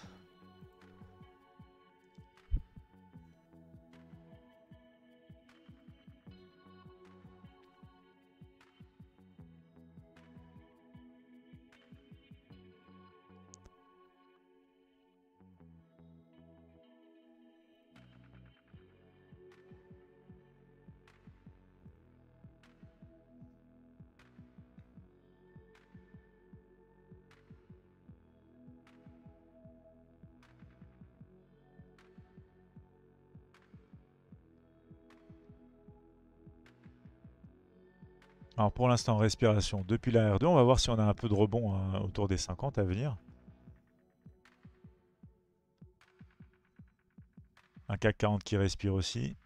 Alors pour l'instant, respiration depuis la R2. On va voir si on a un peu de rebond autour des 50 à venir. Un CAC 40 qui respire aussi.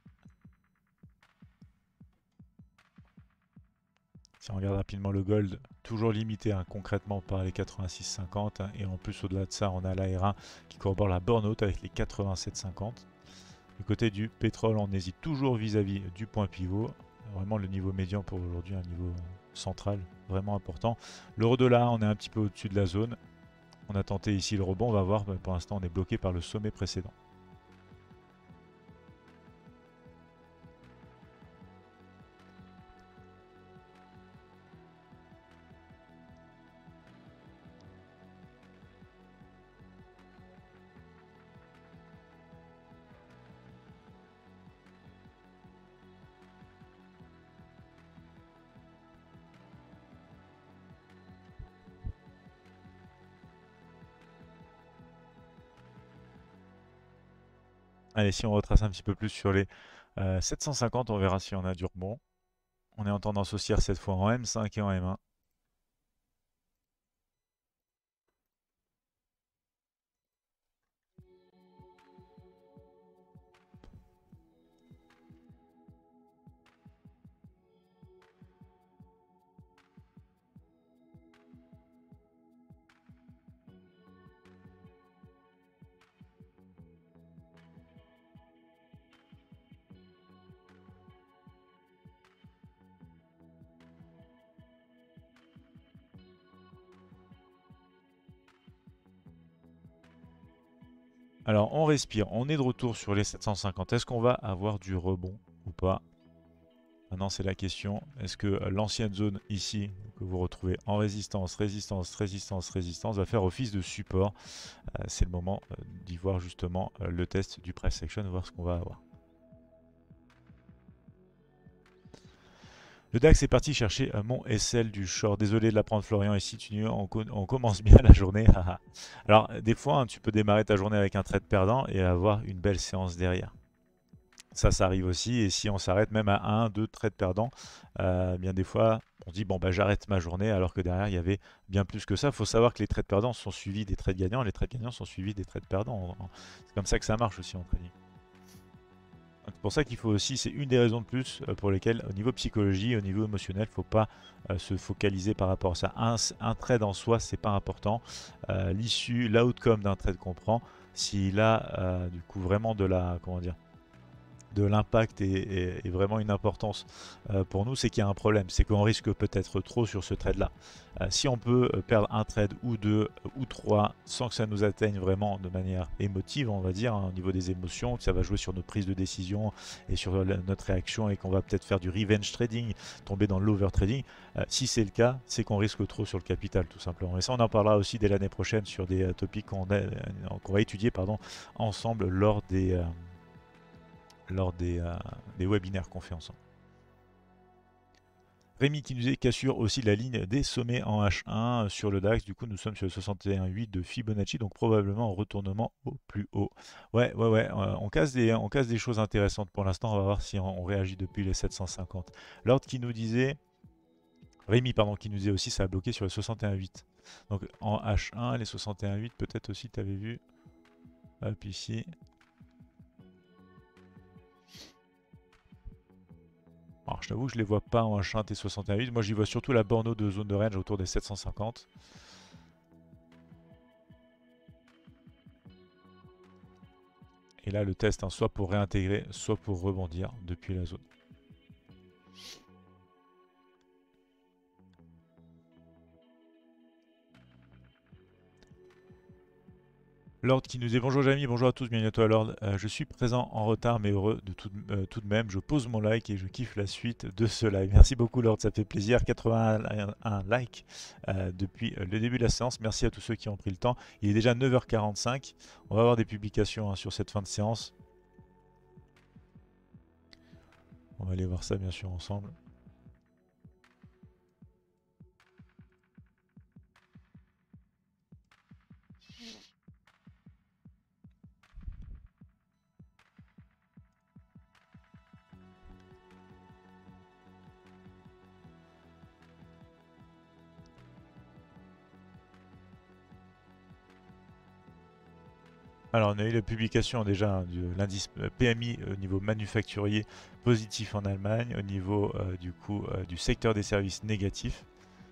Si on regarde rapidement le gold, toujours limité concrètement par les 86,50. Et en plus au-delà de ça, on a l'AR1 qui corrobore la borne haute avec les 87,50. Du côté du pétrole, on hésite toujours vis-à-vis du point pivot. Vraiment le niveau médian pour aujourd'hui, un niveau central vraiment important. L'euro-dollar, on est un petit peu au-dessus de la zone. On a tenté ici le rebond, on va voir. Pour l'instant, on est bloqué par le sommet précédent. Allez, si on retrace un petit peu plus sur les 750, on verra si on a du rebond. On est en tendance haussière cette fois en M5 et en M1. Alors on respire, on est de retour sur les 750. Est-ce qu'on va avoir du rebond ou pas? Maintenant c'est la question. Est-ce que l'ancienne zone ici, que vous retrouvez en résistance, résistance, résistance, résistance, va faire office de support? C'est le moment d'y voir justement le test du price action, voir ce qu'on va avoir. Le DAX est parti chercher mon SL du short. Désolé de l'apprendre Florian ici, on commence bien la journée. Alors des fois hein, tu peux démarrer ta journée avec un trade perdant et avoir une belle séance derrière. Ça arrive aussi, et si on s'arrête même à 1, 2 trades perdants, bien des fois on dit bon bah j'arrête ma journée alors que derrière il y avait bien plus que ça. Il faut savoir que les trades perdants sont suivis des trades gagnants, les trades gagnants sont suivis des trades perdants. C'est comme ça que ça marche aussi en trading. C'est pour ça qu'il faut aussi, c'est une des raisons de plus pour lesquelles au niveau psychologie, au niveau émotionnel, il ne faut pas se focaliser par rapport à ça. Un trade en soi, c'est pas important. L'issue, l'outcome d'un trade qu'on prend, s'il a du coup vraiment de la, comment dire, de l'impact et vraiment une importance pour nous, c'est qu'il y a un problème, c'est qu'on risque peut-être trop sur ce trade-là. Si on peut perdre un trade ou deux ou trois sans que ça nous atteigne vraiment de manière émotive, on va dire, hein, au niveau des émotions, que ça va jouer sur nos prises de décision et sur notre réaction et qu'on va peut-être faire du revenge trading, tomber dans l'over trading, si c'est le cas, c'est qu'on risque trop sur le capital tout simplement. Et ça, on en parlera aussi dès l'année prochaine sur des topics qu'on va étudier ensemble lors des webinaires qu'on fait ensemble. Rémi qui nous dit qu'assure aussi la ligne des sommets en H1 sur le DAX. Du coup, nous sommes sur le 61,8 de Fibonacci, donc probablement en retournement au plus haut. Ouais, on casse des choses intéressantes pour l'instant. On va voir si on réagit depuis les 750. Lord qui nous disait, Rémi, pardon, qui nous disait aussi, ça a bloqué sur le 61,8. Donc en H1, les 61,8, peut-être aussi, tu avais vu. Hop, ici. Alors, je t'avoue que je ne les vois pas en H1 T61,8. Moi, j'y vois surtout la borne de zone de range autour des 750. Et là, le test, hein, soit pour réintégrer, soit pour rebondir depuis la zone. Lord qui nous dit bonjour Jamie, bonjour à tous, bienvenue à toi Lord. Je suis présent en retard mais heureux de tout de même. Je pose mon like et je kiffe la suite de ce live. Merci beaucoup Lord, ça fait plaisir. 81 likes depuis le début de la séance. Merci à tous ceux qui ont pris le temps. Il est déjà 9h45. On va avoir des publications sur cette fin de séance. On va aller voir ça bien sûr ensemble. Alors, on a eu la publication déjà de l'indice PMI au niveau manufacturier positif en Allemagne, au niveau du secteur des services négatif.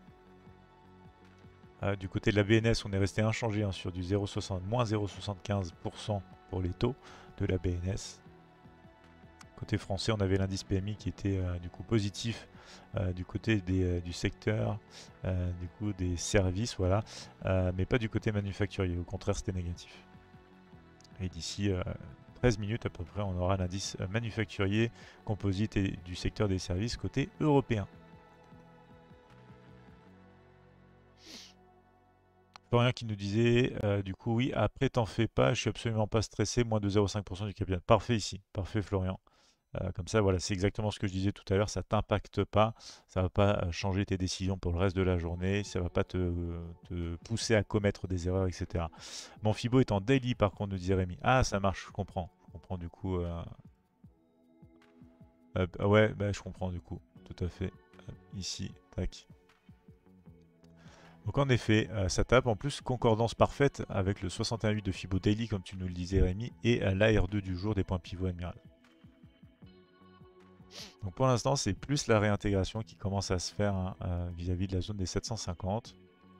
Du côté de la BNS, on est resté inchangé hein, sur du moins 0,75% pour les taux de la BNS. Côté français, on avait l'indice PMI qui était du coup positif du côté du secteur, du coup des services, voilà, mais pas du côté manufacturier. Au contraire, c'était négatif. Et d'ici 13 minutes à peu près, on aura l'indice manufacturier composite et du secteur des services côté européen. Florian qui nous disait, du coup, oui, après t'en fais pas, je suis absolument pas stressé, moins de 0,5% du capital. Parfait ici, parfait Florian. Comme ça, voilà, c'est exactement ce que je disais tout à l'heure, ça t'impacte pas, ça va pas changer tes décisions pour le reste de la journée, ça va pas te pousser à commettre des erreurs, etc. Mon Fibo est en daily par contre, nous disait Rémi. Ah, ça marche, je comprends du coup. Ouais, bah, je comprends du coup, tout à fait. Ici, tac. Donc en effet, ça tape. En plus, concordance parfaite avec le 61,8 de Fibo Daily, comme tu nous le disais Rémi, et l'AR2 du jour des points pivots Admiral. Donc pour l'instant, c'est plus la réintégration qui commence à se faire hein, vis-à-vis de la zone des 750.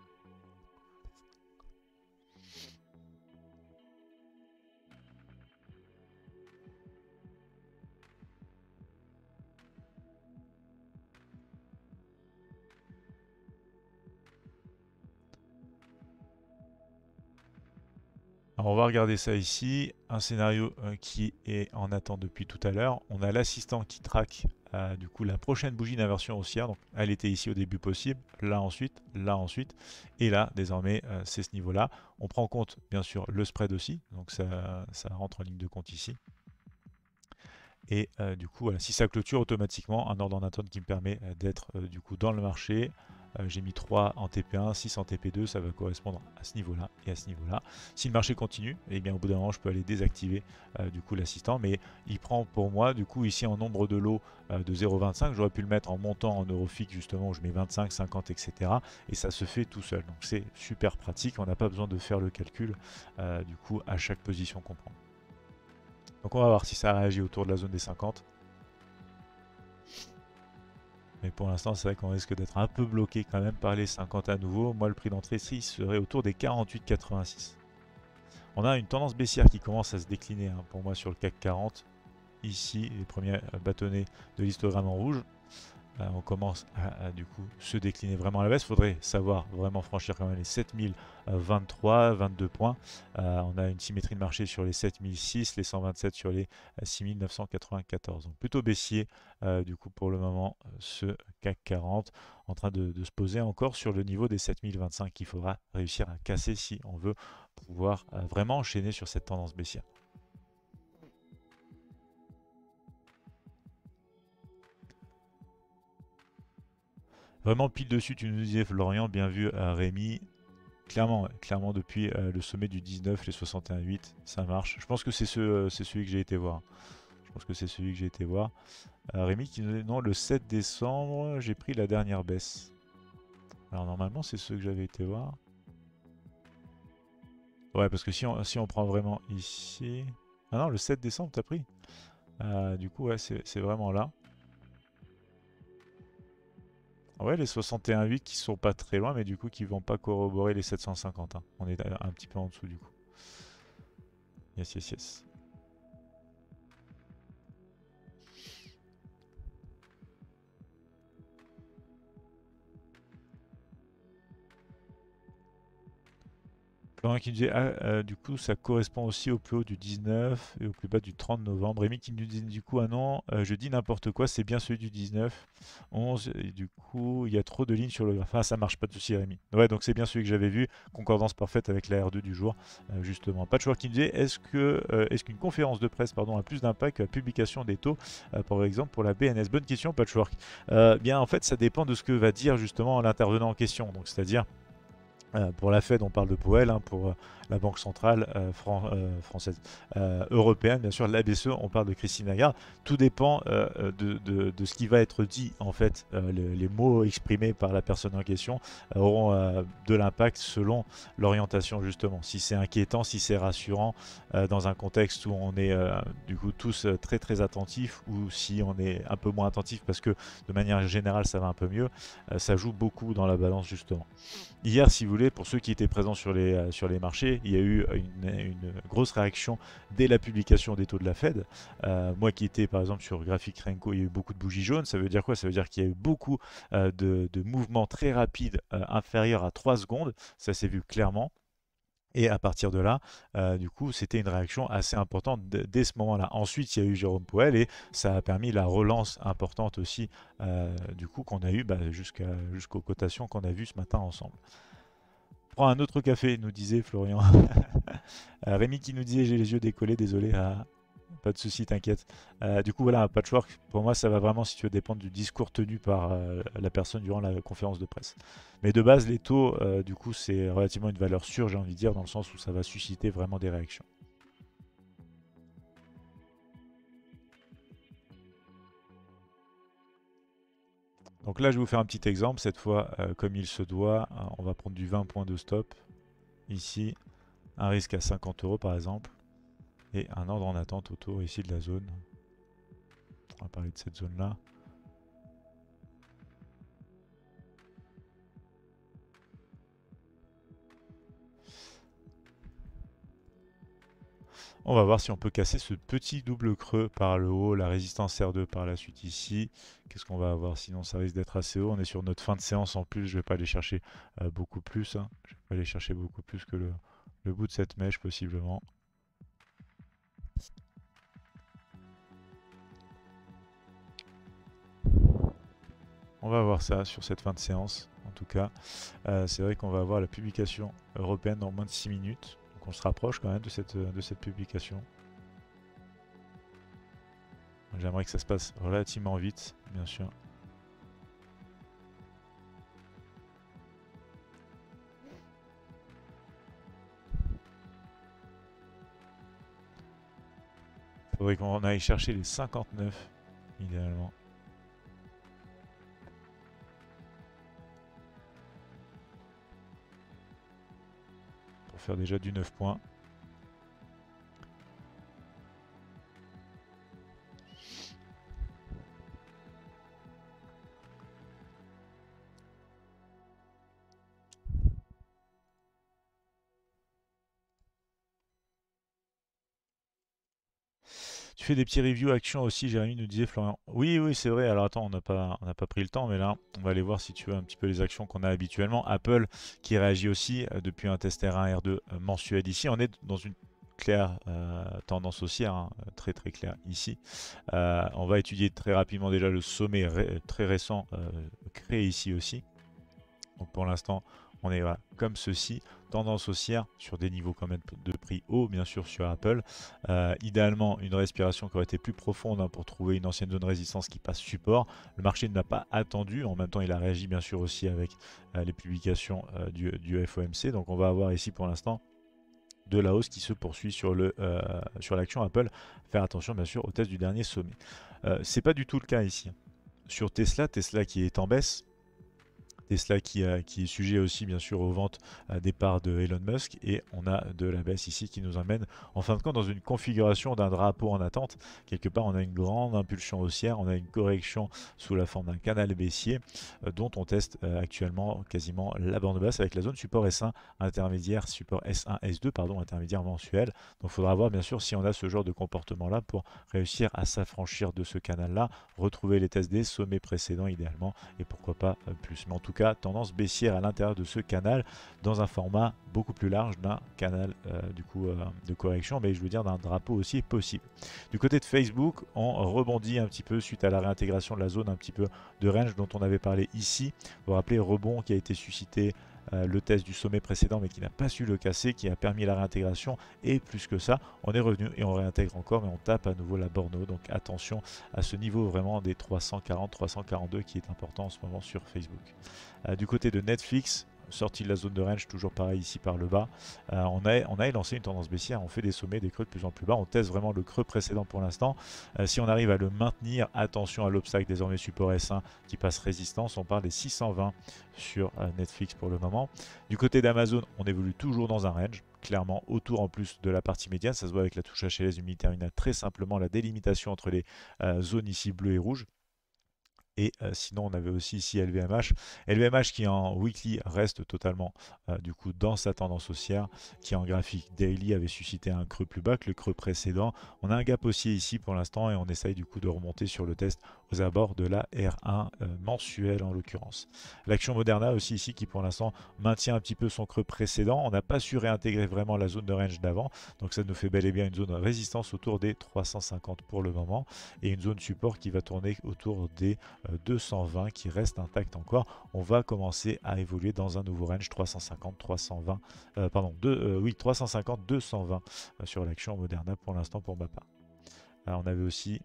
Alors on va regarder ça ici, un scénario qui est en attente depuis tout à l'heure. On a l'assistant qui traque du coup la prochaine bougie d'inversion haussière. Donc elle était ici au début possible, là ensuite, et là désormais c'est ce niveau-là. On prend en compte bien sûr le spread aussi, donc ça rentre en ligne de compte ici. Et du coup, voilà, si ça clôture automatiquement, un ordre en attente qui me permet d'être du coup dans le marché. J'ai mis 3 en TP1, 6 en TP2, ça va correspondre à ce niveau-là et à ce niveau-là. Si le marché continue, et bien au bout d'un moment, je peux aller désactiver du coup l'assistant, mais il prend pour moi du coup ici en nombre de lots de 0,25. J'aurais pu le mettre en montant en euro fixe justement où je mets 25, 50, etc. Et ça se fait tout seul. Donc c'est super pratique. On n'a pas besoin de faire le calcul du coup à chaque position qu'on prend. Donc on va voir si ça réagit autour de la zone des 50. Mais pour l'instant, c'est vrai qu'on risque d'être un peu bloqué quand même par les 50 à nouveau. Moi, le prix d'entrée ici serait autour des 48,86. On a une tendance baissière qui commence à se décliner hein, pour moi sur le CAC 40. ici les premiers bâtonnets de l'histogramme en rouge. On commence à, du coup se décliner vraiment à la baisse. Il faudrait savoir vraiment franchir quand même les 7023, 22 points. On a une symétrie de marché sur les 7006, les 127 sur les 6994. Donc plutôt baissier du coup pour le moment ce CAC 40 en train de se poser encore sur le niveau des 7025 qu'il faudra réussir à casser si on veut pouvoir vraiment enchaîner sur cette tendance baissière. Vraiment pile dessus, tu nous disais Florian, bien vu Rémi. Clairement, ouais, clairement depuis le sommet du 19, les 61,8, ça marche. Je pense que c'est celui que j'ai été voir. Je pense que c'est celui que j'ai été voir. Rémi qui nous dit non, le 7 décembre, j'ai pris la dernière baisse. Alors normalement, c'est ceux que j'avais été voir. Ouais, parce que si on prend vraiment ici... Ah non, le 7 décembre, t'as pris. Du coup, ouais, c'est vraiment là. Ouais, les 61,8 qui sont pas très loin, mais du coup qui vont pas corroborer les 750. Hein. On est un petit peu en dessous du coup. Yes, yes, yes. Florent qui nous dit, du coup, ça correspond aussi au plus haut du 19 et au plus bas du 30 novembre. Rémi qui nous dit, du coup, ah non, je dis n'importe quoi, c'est bien celui du 19, 11, et du coup, il y a trop de lignes sur le graphe. Ah, ça marche pas de souci, Rémi. Ouais, donc c'est bien celui que j'avais vu, concordance parfaite avec la R2 du jour, justement. Patchwork qui nous dit, est-ce qu'une conférence de presse a plus d'impact que la publication des taux, par exemple, pour la BNS? Bonne question, Patchwork. Bien, en fait, ça dépend de ce que va dire justement l'intervenant en question, donc c'est-à-dire. Pour la Fed, on parle de Powell, hein, pour la Banque centrale française, européenne, bien sûr, la BCE, on parle de Christine Lagarde. Tout dépend de ce qui va être dit, en fait. Les mots exprimés par la personne en question auront de l'impact selon l'orientation, justement. Si c'est inquiétant, si c'est rassurant, dans un contexte où on est du coup tous très très attentifs, ou si on est un peu moins attentif parce que de manière générale ça va un peu mieux, ça joue beaucoup dans la balance, justement. Hier, si vous voulez, pour ceux qui étaient présents sur les marchés, il y a eu une grosse réaction dès la publication des taux de la Fed. Moi qui étais par exemple sur Graphic Renko, il y a eu beaucoup de bougies jaunes. Ça veut dire quoi? Ça veut dire qu'il y a eu beaucoup de mouvements très rapides, inférieurs à 3 secondes. Ça s'est vu clairement. Et à partir de là, du coup, c'était une réaction assez importante dès ce moment-là. Ensuite, il y a eu Jérôme Powell et ça a permis la relance importante aussi, du coup, qu'on a eu jusqu'aux cotations qu'on a vues ce matin ensemble. Prends un autre café, nous disait Florian. Rémi qui nous disait j'ai les yeux décollés, désolé. Pas de souci, t'inquiète. Du coup, voilà, un patchwork, pour moi, ça va vraiment, si tu veux, dépendre du discours tenu par la personne durant la conférence de presse. Mais de base, les taux, du coup, c'est relativement une valeur sûre, j'ai envie de dire, dans le sens où ça va susciter vraiment des réactions. Donc là, je vais vous faire un petit exemple. Cette fois, comme il se doit, on va prendre du 20 points de stop. Ici, un risque à 50 euros par exemple. Et un ordre en attente autour ici de la zone. On va parler de cette zone-là. On va voir si on peut casser ce petit double creux par le haut, la résistance R2 par la suite ici. Qu'est-ce qu'on va avoir? Sinon ça risque d'être assez haut. On est sur notre fin de séance en plus, je ne vais pas aller chercher beaucoup plus. Hein. Je vais pas aller chercher beaucoup plus que le bout de cette mèche possiblement. On va voir ça sur cette fin de séance en tout cas. C'est vrai qu'on va avoir la publication européenne dans moins de 6 minutes. Donc on se rapproche quand même de cette publication. J'aimerais que ça se passe relativement vite, bien sûr. Il faudrait qu'on aille chercher les 59, idéalement. Pour faire déjà du 9 points. Tu fais des petits reviews actions aussi, Jérémy nous disait Florian. Oui, oui, c'est vrai. Alors attends, on n'a pas pris le temps, mais là, on va aller voir si tu veux un petit peu les actions qu'on a habituellement. Apple qui réagit aussi depuis un test R1, R2 mensuel ici. On est dans une claire tendance haussière, hein, très très claire ici. On va étudier très rapidement déjà le sommet très récent créé ici aussi. Donc pour l'instant, on est voilà, comme ceci, tendance haussière sur des niveaux quand même de prix hauts, bien sûr sur Apple. Idéalement, une respiration qui aurait été plus profonde hein, pour trouver une ancienne zone de résistance qui passe support. Le marché ne l'a pas attendu. En même temps, il a réagi bien sûr aussi avec les publications du FOMC. Donc on va avoir ici pour l'instant de la hausse qui se poursuit sur l'action Apple. Faire attention bien sûr au test du dernier sommet. C'est pas du tout le cas ici. Sur Tesla, Tesla qui est en baisse. Tesla qui est sujet aussi bien sûr aux ventes des parts de Elon Musk et on a de la baisse ici qui nous emmène en fin de compte dans une configuration d'un drapeau en attente. Quelque part on a une grande impulsion haussière, on a une correction sous la forme d'un canal baissier dont on teste actuellement quasiment la bande basse avec la zone support S1 intermédiaire, support S1, S2 pardon, intermédiaire mensuel. Donc il faudra voir bien sûr si on a ce genre de comportement là pour réussir à s'affranchir de ce canal là, retrouver les tests des sommets précédents idéalement et pourquoi pas plus. Mais en tout cas, tendance baissière à l'intérieur de ce canal dans un format beaucoup plus large d'un canal de correction, mais je veux dire d'un drapeau aussi possible. Du côté de Facebook, on rebondit un petit peu suite à la réintégration de la zone un petit peu de range dont on avait parlé ici. Vous vous rappelez, rebond qui a été suscité le test du sommet précédent mais qui n'a pas su le casser, qui a permis la réintégration et plus que ça, on est revenu et on réintègre encore mais on tape à nouveau la borne haut. Donc attention à ce niveau vraiment des 340-342 qui est important en ce moment sur Facebook. Du côté de Netflix, sortie de la zone de range, toujours pareil ici par le bas. On a lancé une tendance baissière, on fait des sommets, des creux de plus en plus bas, on teste vraiment le creux précédent pour l'instant. Si on arrive à le maintenir, attention à l'obstacle désormais support S1 qui passe résistance, on parle des 620 sur Netflix pour le moment. Du côté d'Amazon, on évolue toujours dans un range, clairement autour en plus de la partie médiane, ça se voit avec la touche HLS du mini-terminal, très simplement la délimitation entre les zones ici bleues et rouges. Et sinon, on avait aussi ici LVMH. LVMH qui en weekly reste totalement du coup dans sa tendance haussière, qui en graphique daily avait suscité un creux plus bas que le creux précédent. On a un gap haussier ici pour l'instant et on essaye du coup de remonter sur le test aux abords de la R1 mensuelle en l'occurrence. L'action Moderna aussi ici qui pour l'instant maintient un petit peu son creux précédent. On n'a pas su réintégrer vraiment la zone de range d'avant. Donc ça nous fait bel et bien une zone de résistance autour des 350 pour le moment et une zone support qui va tourner autour des 220 qui reste intact encore. On va commencer à évoluer dans un nouveau range 350, 320, oui 350, 220 sur l'action Moderna pour l'instant pour ma part. Alors, on avait aussi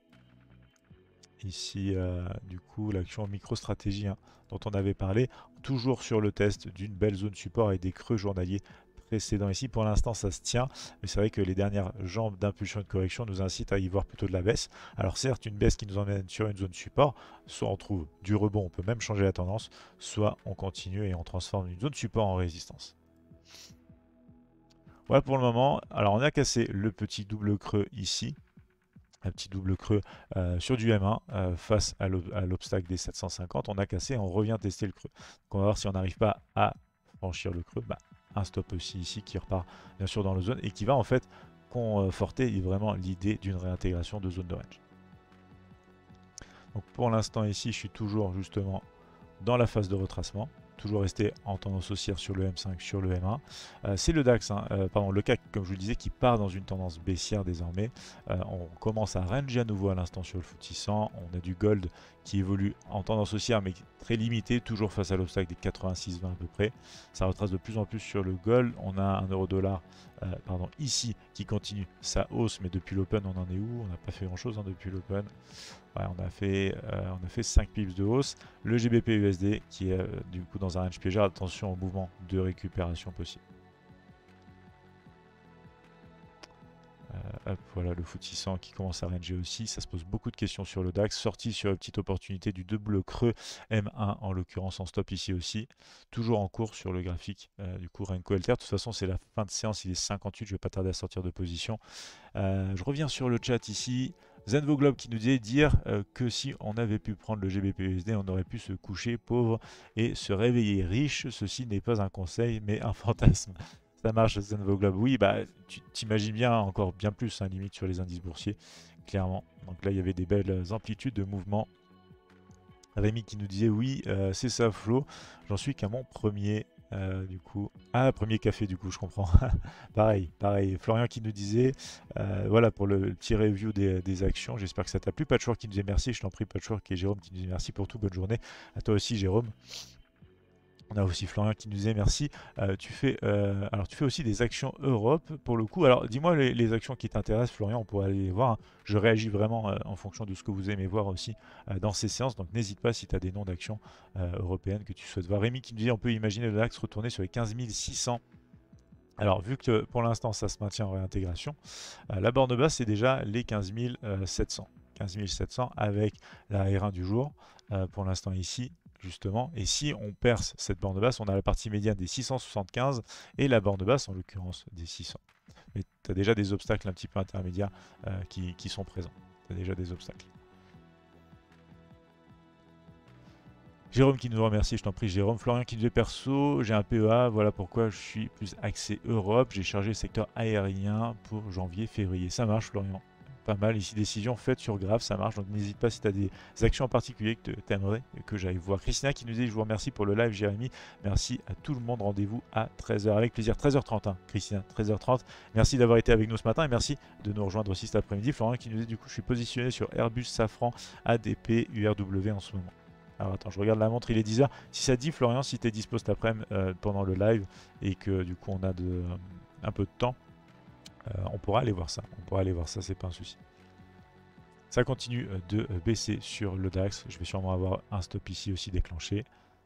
ici du coup l'action micro-stratégie hein, dont on avait parlé, toujours sur le test d'une belle zone support et des creux journaliers précédent ici. Pour l'instant, ça se tient, mais c'est vrai que les dernières jambes d'impulsion et de correction nous incitent à y voir plutôt de la baisse. Alors certes, une baisse qui nous emmène sur une zone support, soit on trouve du rebond, on peut même changer la tendance, soit on continue et on transforme une zone support en résistance. Voilà pour le moment. Alors on a cassé le petit double creux ici. Un petit double creux sur du M1 face à l'obstacle des 750. On a cassé, on revient tester le creux. Donc on va voir si on n'arrive pas à franchir le creux. Un stop aussi ici qui repart bien sûr dans le zone et qui va en fait conforter vraiment l'idée d'une réintégration de zone de range. Donc pour l'instant ici je suis toujours justement dans la phase de retracement, toujours resté en tendance haussière sur le M5, sur le M1. C'est le DAX, le CAC comme je vous le disais, qui part dans une tendance baissière désormais. On commence à ranger à nouveau à l'instant sur le FTSE 100. On a du gold qui évolue en tendance haussière mais très limité, toujours face à l'obstacle des 86,20 à peu près. Ça retrace de plus en plus sur le gold. On a un euro-dollar ici qui continue sa hausse, mais depuis l'open on en est où? On n'a pas fait grand chose depuis l'open. Ouais, on a fait 5 pips de hausse. Le GBP USD qui est du coup dans un range piégeur. Attention au mouvement de récupération possible. Voilà le FTSE 100 qui commence à ranger aussi. Ça se pose beaucoup de questions sur le DAX. Sorti sur une petite opportunité du double creux M1 en l'occurrence en stop ici aussi. Toujours en cours sur le graphique du coup Renko Alter. De toute façon c'est la fin de séance, il est 58. Je ne vais pas tarder à sortir de position. Je reviens sur le chat ici. Zenvo Globe qui nous disait dire que si on avait pu prendre le GBP USD, on aurait pu se coucher pauvre et se réveiller riche. Ceci n'est pas un conseil, mais un fantasme. Ça marche, Zenvo Globe. Oui, tu t'imagines bien, encore bien plus, limite sur les indices boursiers, clairement. Donc là, il y avait des belles amplitudes de mouvement. Rémi qui nous disait oui, c'est ça Flo, j'en suis qu'à mon premier du coup. Ah, premier café du coup, je comprends. Pareil, pareil. Florian qui nous disait, voilà pour le petit review des actions, j'espère que ça t'a plu. Patchwork qui nous disait merci, je t'en prie Patchwork, et Jérôme qui nous disait merci pour tout, bonne journée. À toi aussi Jérôme. On a aussi Florian qui nous disait merci. Alors tu fais aussi des actions Europe pour le coup. Alors dis-moi les actions qui t'intéressent, Florian, on pourrait aller les voir, hein. Je réagis vraiment en fonction de ce que vous aimez voir aussi dans ces séances. Donc n'hésite pas si tu as des noms d'actions européennes que tu souhaites voir. Rémi qui nous dit on peut imaginer le DAX retourner sur les 15 600. Alors vu que pour l'instant ça se maintient en réintégration, la borne basse c'est déjà les 15 700. 15 700 avec la R1 du jour pour l'instant ici justement. Et si on perce cette borne basse, on a la partie médiane des 675 et la borne basse en l'occurrence des 600. Mais tu as déjà des obstacles un petit peu intermédiaires qui sont présents. Tu as déjà des obstacles. Jérôme qui nous remercie, je t'en prie Jérôme. Florian qui nous dit perso, j'ai un PEA, voilà pourquoi je suis plus axé Europe. J'ai chargé le secteur aérien pour janvier-février. Ça marche Florian. Pas mal ici, décision faite sur Grave, ça marche. Donc n'hésite pas si tu as des actions en particulier que tu aimerais que j'aille voir. Christina qui nous dit je vous remercie pour le live, Jérémy. Merci à tout le monde. Rendez-vous à 13h avec plaisir. 13h30, hein, Christina, 13h30. Merci d'avoir été avec nous ce matin et merci de nous rejoindre aussi cet après-midi. Florian qui nous dit du coup je suis positionné sur Airbus, Safran, ADP, URW en ce moment. Alors attends, je regarde la montre, il est 10h. Si ça te dit Florian, si tu es dispo cet après-midi pendant le live et que du coup on a un peu de temps, on pourra aller voir ça. On pourra aller voir ça, c'est pas un souci. Ça continue de baisser sur le DAX. Je vais sûrement avoir un stop ici aussi déclenché.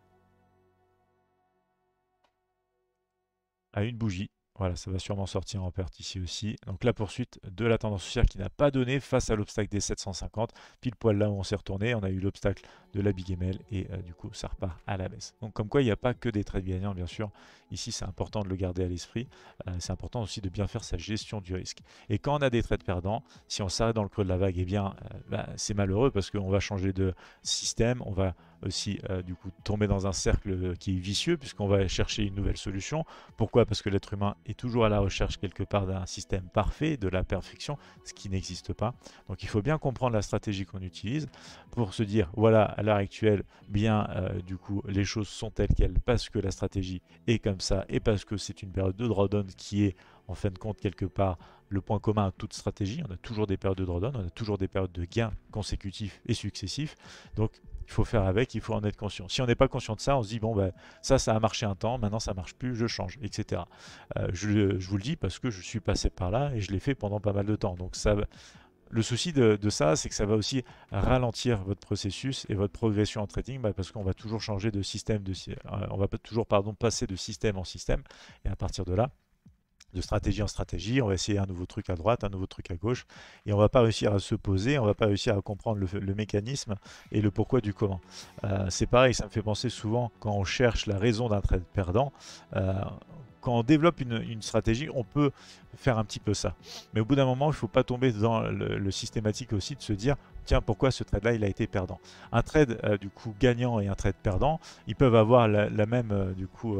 À une bougie. Voilà, ça va sûrement sortir en perte ici aussi. Donc la poursuite de la tendance haussière qui n'a pas donné face à l'obstacle des 750. Pile poil là où on s'est retourné, on a eu l'obstacle de la Big ML et du coup ça repart à la baisse. Donc comme quoi il n'y a pas que des trades gagnants bien sûr. Ici c'est important de le garder à l'esprit. C'est important aussi de bien faire sa gestion du risque. Et quand on a des trades perdants, si on s'arrête dans le creux de la vague, eh bien c'est malheureux parce qu'on va changer de système, on va aussi du coup tomber dans un cercle qui est vicieux puisqu'on va chercher une nouvelle solution. Pourquoi? Parce que l'être humain est toujours à la recherche quelque part d'un système parfait, de la perfection, ce qui n'existe pas. Donc il faut bien comprendre la stratégie qu'on utilise pour se dire voilà à l'heure actuelle bien du coup les choses sont telles quelles parce que la stratégie est comme ça et parce que c'est une période de drawdown qui est en fin de compte quelque part le point commun à toute stratégie. On a toujours des périodes de drawdown, on a toujours des périodes de gains consécutifs et successifs. Donc il faut faire avec, il faut en être conscient. Si on n'est pas conscient de ça, on se dit, bon, ben, ça a marché un temps, maintenant ça ne marche plus, je change, etc. Je vous le dis parce que je suis passé par là et je l'ai fait pendant pas mal de temps. Donc ça, le souci de ça, c'est que ça va aussi ralentir votre processus et votre progression en trading parce qu'on va toujours changer de système, on va toujours passer de système en système. Et à partir de là, de stratégie en stratégie, on va essayer un nouveau truc à droite, un nouveau truc à gauche, et on va pas réussir à se poser, on va pas réussir à comprendre le mécanisme et le pourquoi du comment. C'est pareil, ça me fait penser souvent quand on cherche la raison d'un trade perdant, quand on développe une stratégie, on peut faire un petit peu ça. Mais au bout d'un moment, il ne faut pas tomber dans le systématique aussi de se dire tiens, pourquoi ce trade-là, il a été perdant. Un trade du coup gagnant et un trade perdant, ils peuvent avoir la même du coup...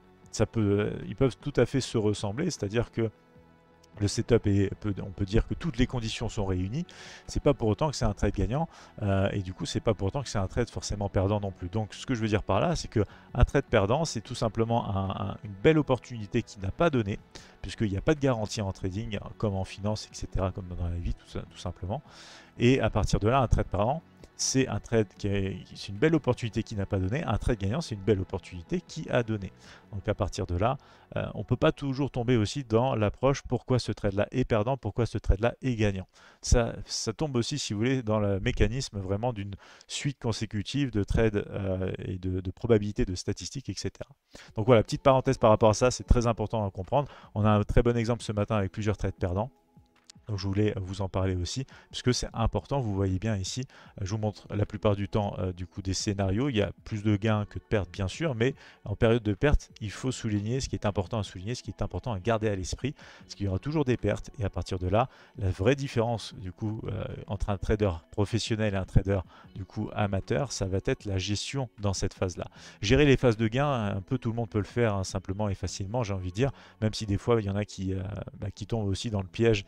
ils peuvent tout à fait se ressembler, c'est-à-dire que le setup on peut dire que toutes les conditions sont réunies. C'est pas pour autant que c'est un trade gagnant et du coup c'est pas pour autant que c'est un trade forcément perdant non plus. Donc ce que je veux dire par là, c'est que un trade perdant, c'est tout simplement une belle opportunité qui n'a pas donné, puisqu'il n'y a pas de garantie en trading comme en finance, etc., comme dans la vie tout simplement. Et à partir de là, un trade perdant, c'est un trade c'est une belle opportunité qui n'a pas donné. Un trade gagnant, c'est une belle opportunité qui a donné. Donc à partir de là, on ne peut pas toujours tomber aussi dans l'approche pourquoi ce trade-là est perdant, pourquoi ce trade-là est gagnant. Ça tombe aussi, si vous voulez, dans le mécanisme vraiment d'une suite consécutive de trades et de probabilités, de statistiques, etc. Donc voilà, petite parenthèse par rapport à ça, c'est très important à comprendre. On a un très bon exemple ce matin avec plusieurs trades perdants. Donc je voulais vous en parler aussi, puisque c'est important, vous voyez bien ici, je vous montre la plupart du temps du coup des scénarios, il y a plus de gains que de pertes bien sûr, mais en période de perte, il faut souligner ce qui est important à souligner, ce qui est important à garder à l'esprit, parce qu'il y aura toujours des pertes, et à partir de là, la vraie différence du coup entre un trader professionnel et un trader du coup amateur, ça va être la gestion dans cette phase-là. Gérer les phases de gain, un peu tout le monde peut le faire simplement et facilement, j'ai envie de dire, même si des fois il y en a qui tombent aussi dans le piège de s'en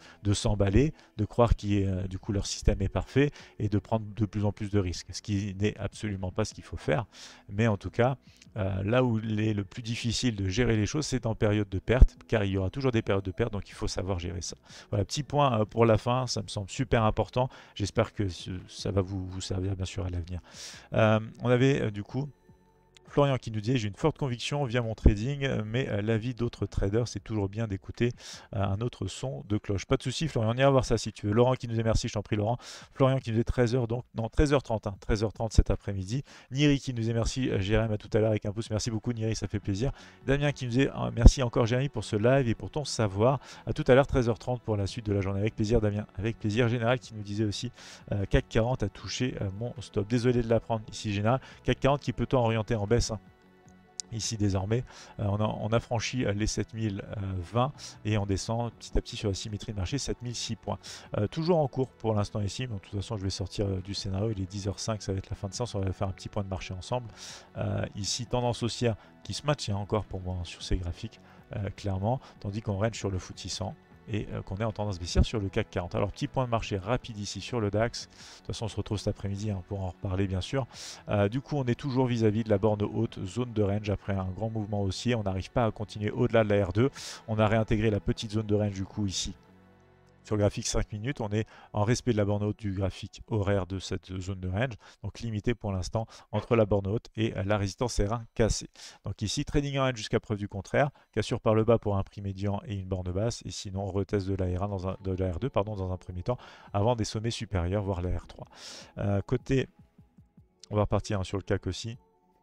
s'emballer, de croire du coup leur système est parfait et de prendre de plus en plus de risques, ce qui n'est absolument pas ce qu'il faut faire. Mais en tout cas, là où il est le plus difficile de gérer les choses, c'est en période de perte, car il y aura toujours des périodes de perte, donc il faut savoir gérer ça. Voilà, petit point pour la fin, ça me semble super important. J'espère que ça va vous servir bien sûr à l'avenir. On avait du coup Florian qui nous dit: j'ai une forte conviction via mon trading, mais l'avis d'autres traders, c'est toujours bien d'écouter un autre son de cloche. Pas de souci, Florian, on ira voir ça si tu veux. Laurent qui nous dit merci, je t'en prie, Laurent. Florian qui nous dit 13h, donc non, 13h30, 13h30 cet après-midi. Niri qui nous dit merci, Jérém, à tout à l'heure avec un pouce. Merci beaucoup, Niri, ça fait plaisir. Damien qui nous dit merci encore, Jérémy, pour ce live et pour ton savoir. À tout à l'heure, 13h30 pour la suite de la journée. Avec plaisir, Damien. Avec plaisir. Général qui nous disait aussi CAC 40 a touché mon stop. Désolé de l'apprendre ici, Général. CAC 40 qui peut orienter en baisse. Ici désormais, on a franchi les 7020 et on descend petit à petit sur la symétrie de marché, 7006 points. Toujours en cours pour l'instant ici, mais de toute façon je vais sortir du scénario, il est 10h05, ça va être la fin de séance, on va faire un petit point de marché ensemble. Ici, tendance haussière qui se maintient encore pour moi sur ces graphiques, clairement, tandis qu'on range sur le FTSE 100 et qu'on est en tendance baissière sur le CAC 40. Alors petit point de marché rapide ici sur le DAX. De toute façon on se retrouve cet après-midi pour en reparler bien sûr. Du coup on est toujours vis-à-vis de la borne haute, zone de range après un grand mouvement haussier. On n'arrive pas à continuer au-delà de la R2. On a réintégré la petite zone de range du coup ici. Sur le graphique 5 minutes, on est en respect de la borne haute du graphique horaire de cette zone de range, donc limité pour l'instant entre la borne haute et la résistance R1 cassée. Donc ici, trading en range jusqu'à preuve du contraire, cassure par le bas pour un prix médian et une borne basse, et sinon retest de la R1 de la R2 dans un premier temps, avant des sommets supérieurs, voire la R3. Côté, on va repartir sur le CAC aussi.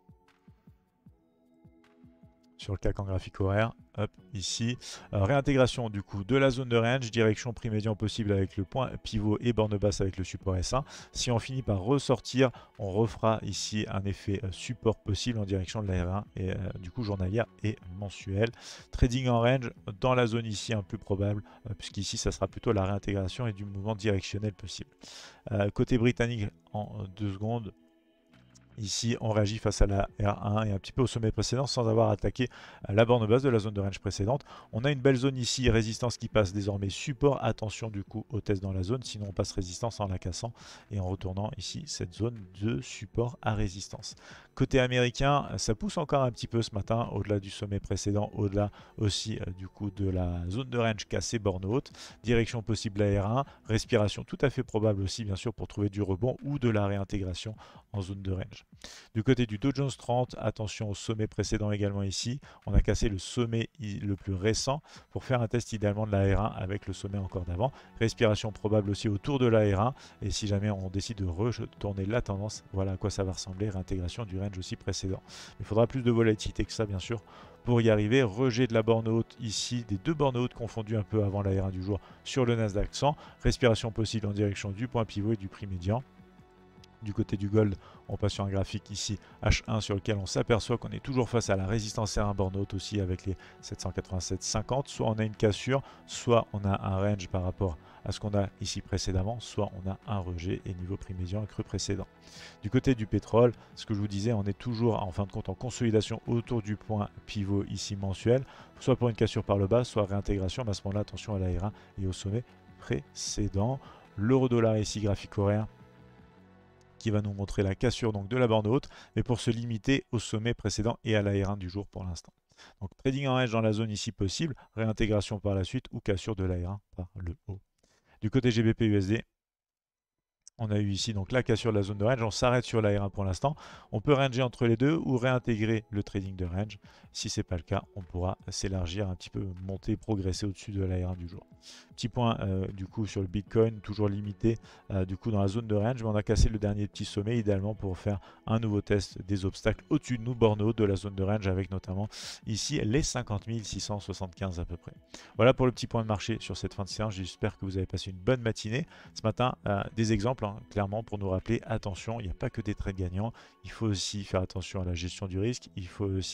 Sur le CAC en graphique horaire, hop, ici, réintégration du coup de la zone de range, direction prix médian possible avec le point pivot et borne basse avec le support S1. Si on finit par ressortir, on refera ici un effet support possible en direction de la R1 et du coup journalière et mensuelle. Trading en range dans la zone ici un peu probable, puisqu'ici ça sera plutôt la réintégration et du mouvement directionnel possible. Côté britannique en 2 secondes. Ici, on réagit face à la R1 et un petit peu au sommet précédent sans avoir attaqué la borne basse de la zone de range précédente. On a une belle zone ici, résistance qui passe désormais support. Attention du coup au test dans la zone, sinon on passe résistance en la cassant et en retournant ici cette zone de support à résistance. Côté américain, ça pousse encore un petit peu ce matin, au-delà du sommet précédent, au-delà aussi du coup de la zone de range cassée, borne haute. Direction possible la R1, respiration tout à fait probable aussi bien sûr pour trouver du rebond ou de la réintégration en zone de range. Du côté du Dow Jones 30, attention au sommet précédent également ici. On a cassé le sommet le plus récent pour faire un test idéalement de la R1 avec le sommet encore d'avant. Respiration probable aussi autour de la R1. Et si jamais on décide de retourner la tendance, voilà à quoi ça va ressembler. Réintégration du range aussi précédent. Il faudra plus de volatilité que ça bien sûr pour y arriver. Rejet de la borne haute ici, des deux bornes hautes confondues un peu avant la R1 du jour sur le Nasdaq 100. Respiration possible en direction du point pivot et du prix médian. Du côté du gold, on passe sur un graphique ici H1 sur lequel on s'aperçoit qu'on est toujours face à la résistance R1 borne haute aussi avec les 787,50. Soit on a une cassure, soit on a un range par rapport à ce qu'on a ici précédemment, soit on a un rejet et niveau prix médian et creux précédent. Du côté du pétrole, ce que je vous disais, on est toujours en fin de compte en consolidation autour du point pivot ici mensuel, soit pour une cassure par le bas, soit réintégration, mais à ce moment-là, attention à la R1 et au sommet précédent. L'euro-dollar ici, graphique horaire, qui va nous montrer la cassure donc de la borne haute, mais pour se limiter au sommet précédent et à la R1 du jour pour l'instant. Donc trading en range dans la zone ici possible, réintégration par la suite ou cassure de la R1 par le haut. Du côté GBP USD, on a eu ici donc la cassure de la zone de range, on s'arrête sur la R1 pour l'instant. On peut ranger entre les deux ou réintégrer le trading de range. Si ce n'est pas le cas, on pourra s'élargir un petit peu, monter, progresser au-dessus de la R1 du jour. Petit point du coup sur le Bitcoin, toujours limité du coup dans la zone de range, mais on a cassé le dernier petit sommet idéalement pour faire un nouveau test des obstacles au-dessus de nous, borne haute de la zone de range avec notamment ici les 50 675 à peu près. Voilà pour le petit point de marché sur cette fin de séance. J'espère que vous avez passé une bonne matinée. Ce matin, des exemples clairement pour nous rappeler, attention, il n'y a pas que des trades gagnants, il faut aussi faire attention à la gestion du risque, il faut aussi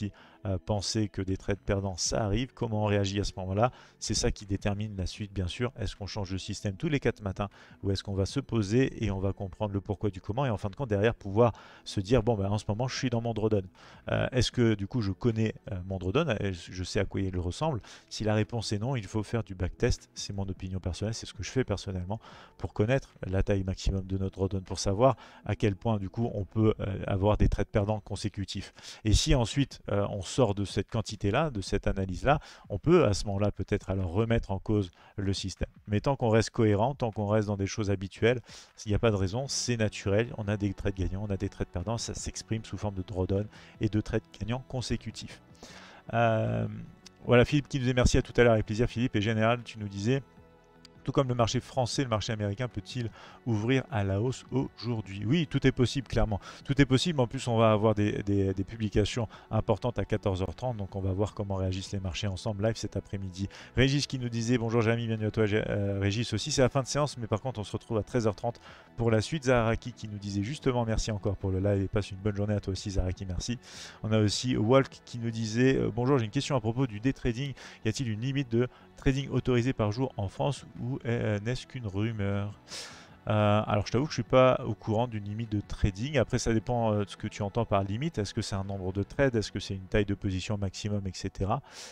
penser que des trades perdants, ça arrive. Comment on réagit à ce moment-là? C'est ça qui détermine la suite, bien sûr. Est-ce qu'on change de système tous les 4 matins ou est-ce qu'on va se poser et on va comprendre le pourquoi du comment et en fin de compte, derrière, pouvoir se dire, bon, ben, en ce moment, je suis dans mon drawdown. Est-ce que, du coup, je connais mon drawdown? Je sais à quoi il ressemble? Si la réponse est non, il faut faire du backtest. C'est mon opinion personnelle, c'est ce que je fais personnellement pour connaître la taille maximum de notre drawdown, pour savoir à quel point, du coup, on peut avoir des trades perdants consécutifs. Et si ensuite on sort de cette quantité-là, de cette analyse-là, on peut à ce moment-là peut-être alors remettre en cause le système. Mais tant qu'on reste cohérent, tant qu'on reste dans des choses habituelles, il n'y a pas de raison, c'est naturel. On a des trades gagnants, on a des trades perdants, ça s'exprime sous forme de drawdown et de trades gagnants consécutifs. Voilà, Philippe qui nous dit merci à tout à l'heure, avec plaisir Philippe. Et Général, tu nous disais, tout comme le marché français, le marché américain peut-il ouvrir à la hausse aujourd'hui? Oui, tout est possible, clairement. Tout est possible. En plus, on va avoir des publications importantes à 14h30. Donc, on va voir comment réagissent les marchés ensemble live cet après-midi. Régis qui nous disait bonjour Jérémy, bienvenue à toi. Régis aussi, c'est la fin de séance, mais par contre, on se retrouve à 13h30 pour la suite. Zaharaki qui nous disait justement merci encore pour le live et passe une bonne journée à toi aussi, Zaharaki, merci. On a aussi Walk qui nous disait bonjour, j'ai une question à propos du day trading. Y a-t-il une limite de trading autorisé par jour en France ou n'est-ce qu'une rumeur? Alors je t'avoue que je ne suis pas au courant d'une limite de trading. Après ça dépend de ce que tu entends par limite. Est-ce que c'est un nombre de trades? Est-ce que c'est une taille de position maximum, etc.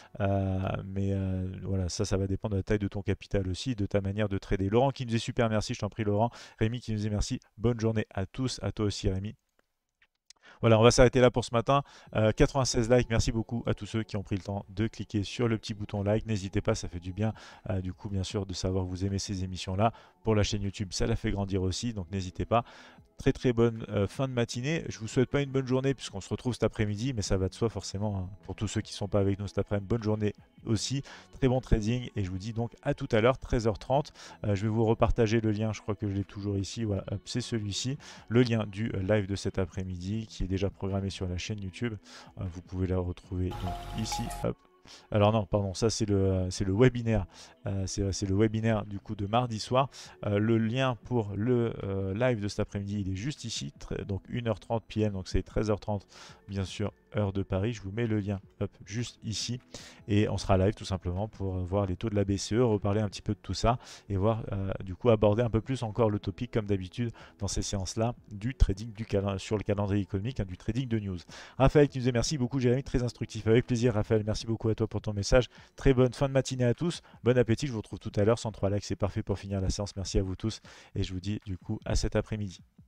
Voilà, ça va dépendre de la taille de ton capital aussi, de ta manière de trader. Laurent qui nous dit super merci, je t'en prie Laurent. Rémi qui nous dit merci, bonne journée à tous, à toi aussi Rémi. Voilà, on va s'arrêter là pour ce matin. 96 likes, merci beaucoup à tous ceux qui ont pris le temps de cliquer sur le petit bouton like. N'hésitez pas, ça fait du bien, du coup, bien sûr, de savoir que vous aimez ces émissions-là. Pour la chaîne YouTube, ça la fait grandir aussi, donc n'hésitez pas. Très très bonne fin de matinée. Je vous souhaite pas une bonne journée puisqu'on se retrouve cet après-midi, mais ça va de soi forcément. Hein. Pour tous ceux qui ne sont pas avec nous cet après-midi, bonne journée aussi. Très bon trading et je vous dis donc à tout à l'heure, 13h30. Je vais vous repartager le lien, je crois que je l'ai toujours ici. Voilà, c'est celui-ci. Le lien du live de cet après-midi qui est déjà programmé sur la chaîne YouTube. Vous pouvez la retrouver donc ici. Hop. Alors non, pardon, ça c'est le webinaire. C'est le webinaire du coup de mardi soir. Le lien pour le live de cet après-midi, il est juste ici. Donc 1h30 PM, donc c'est 13h30 bien sûr, heure de Paris. Je vous mets le lien juste ici. Et on sera live tout simplement pour voir les taux de la BCE, reparler un petit peu de tout ça et voir du coup aborder un peu plus encore le topic comme d'habitude dans ces séances-là du trading sur le calendrier économique, hein, du trading de news. Raphaël qui nous dit merci beaucoup Jérémy, très instructif. Avec plaisir Raphaël, merci beaucoup à toi pour ton message. Très bonne fin de matinée à tous. Bon appétit, je vous retrouve tout à l'heure. 103 likes, c'est parfait pour finir la séance. Merci à vous tous et je vous dis du coup à cet après-midi.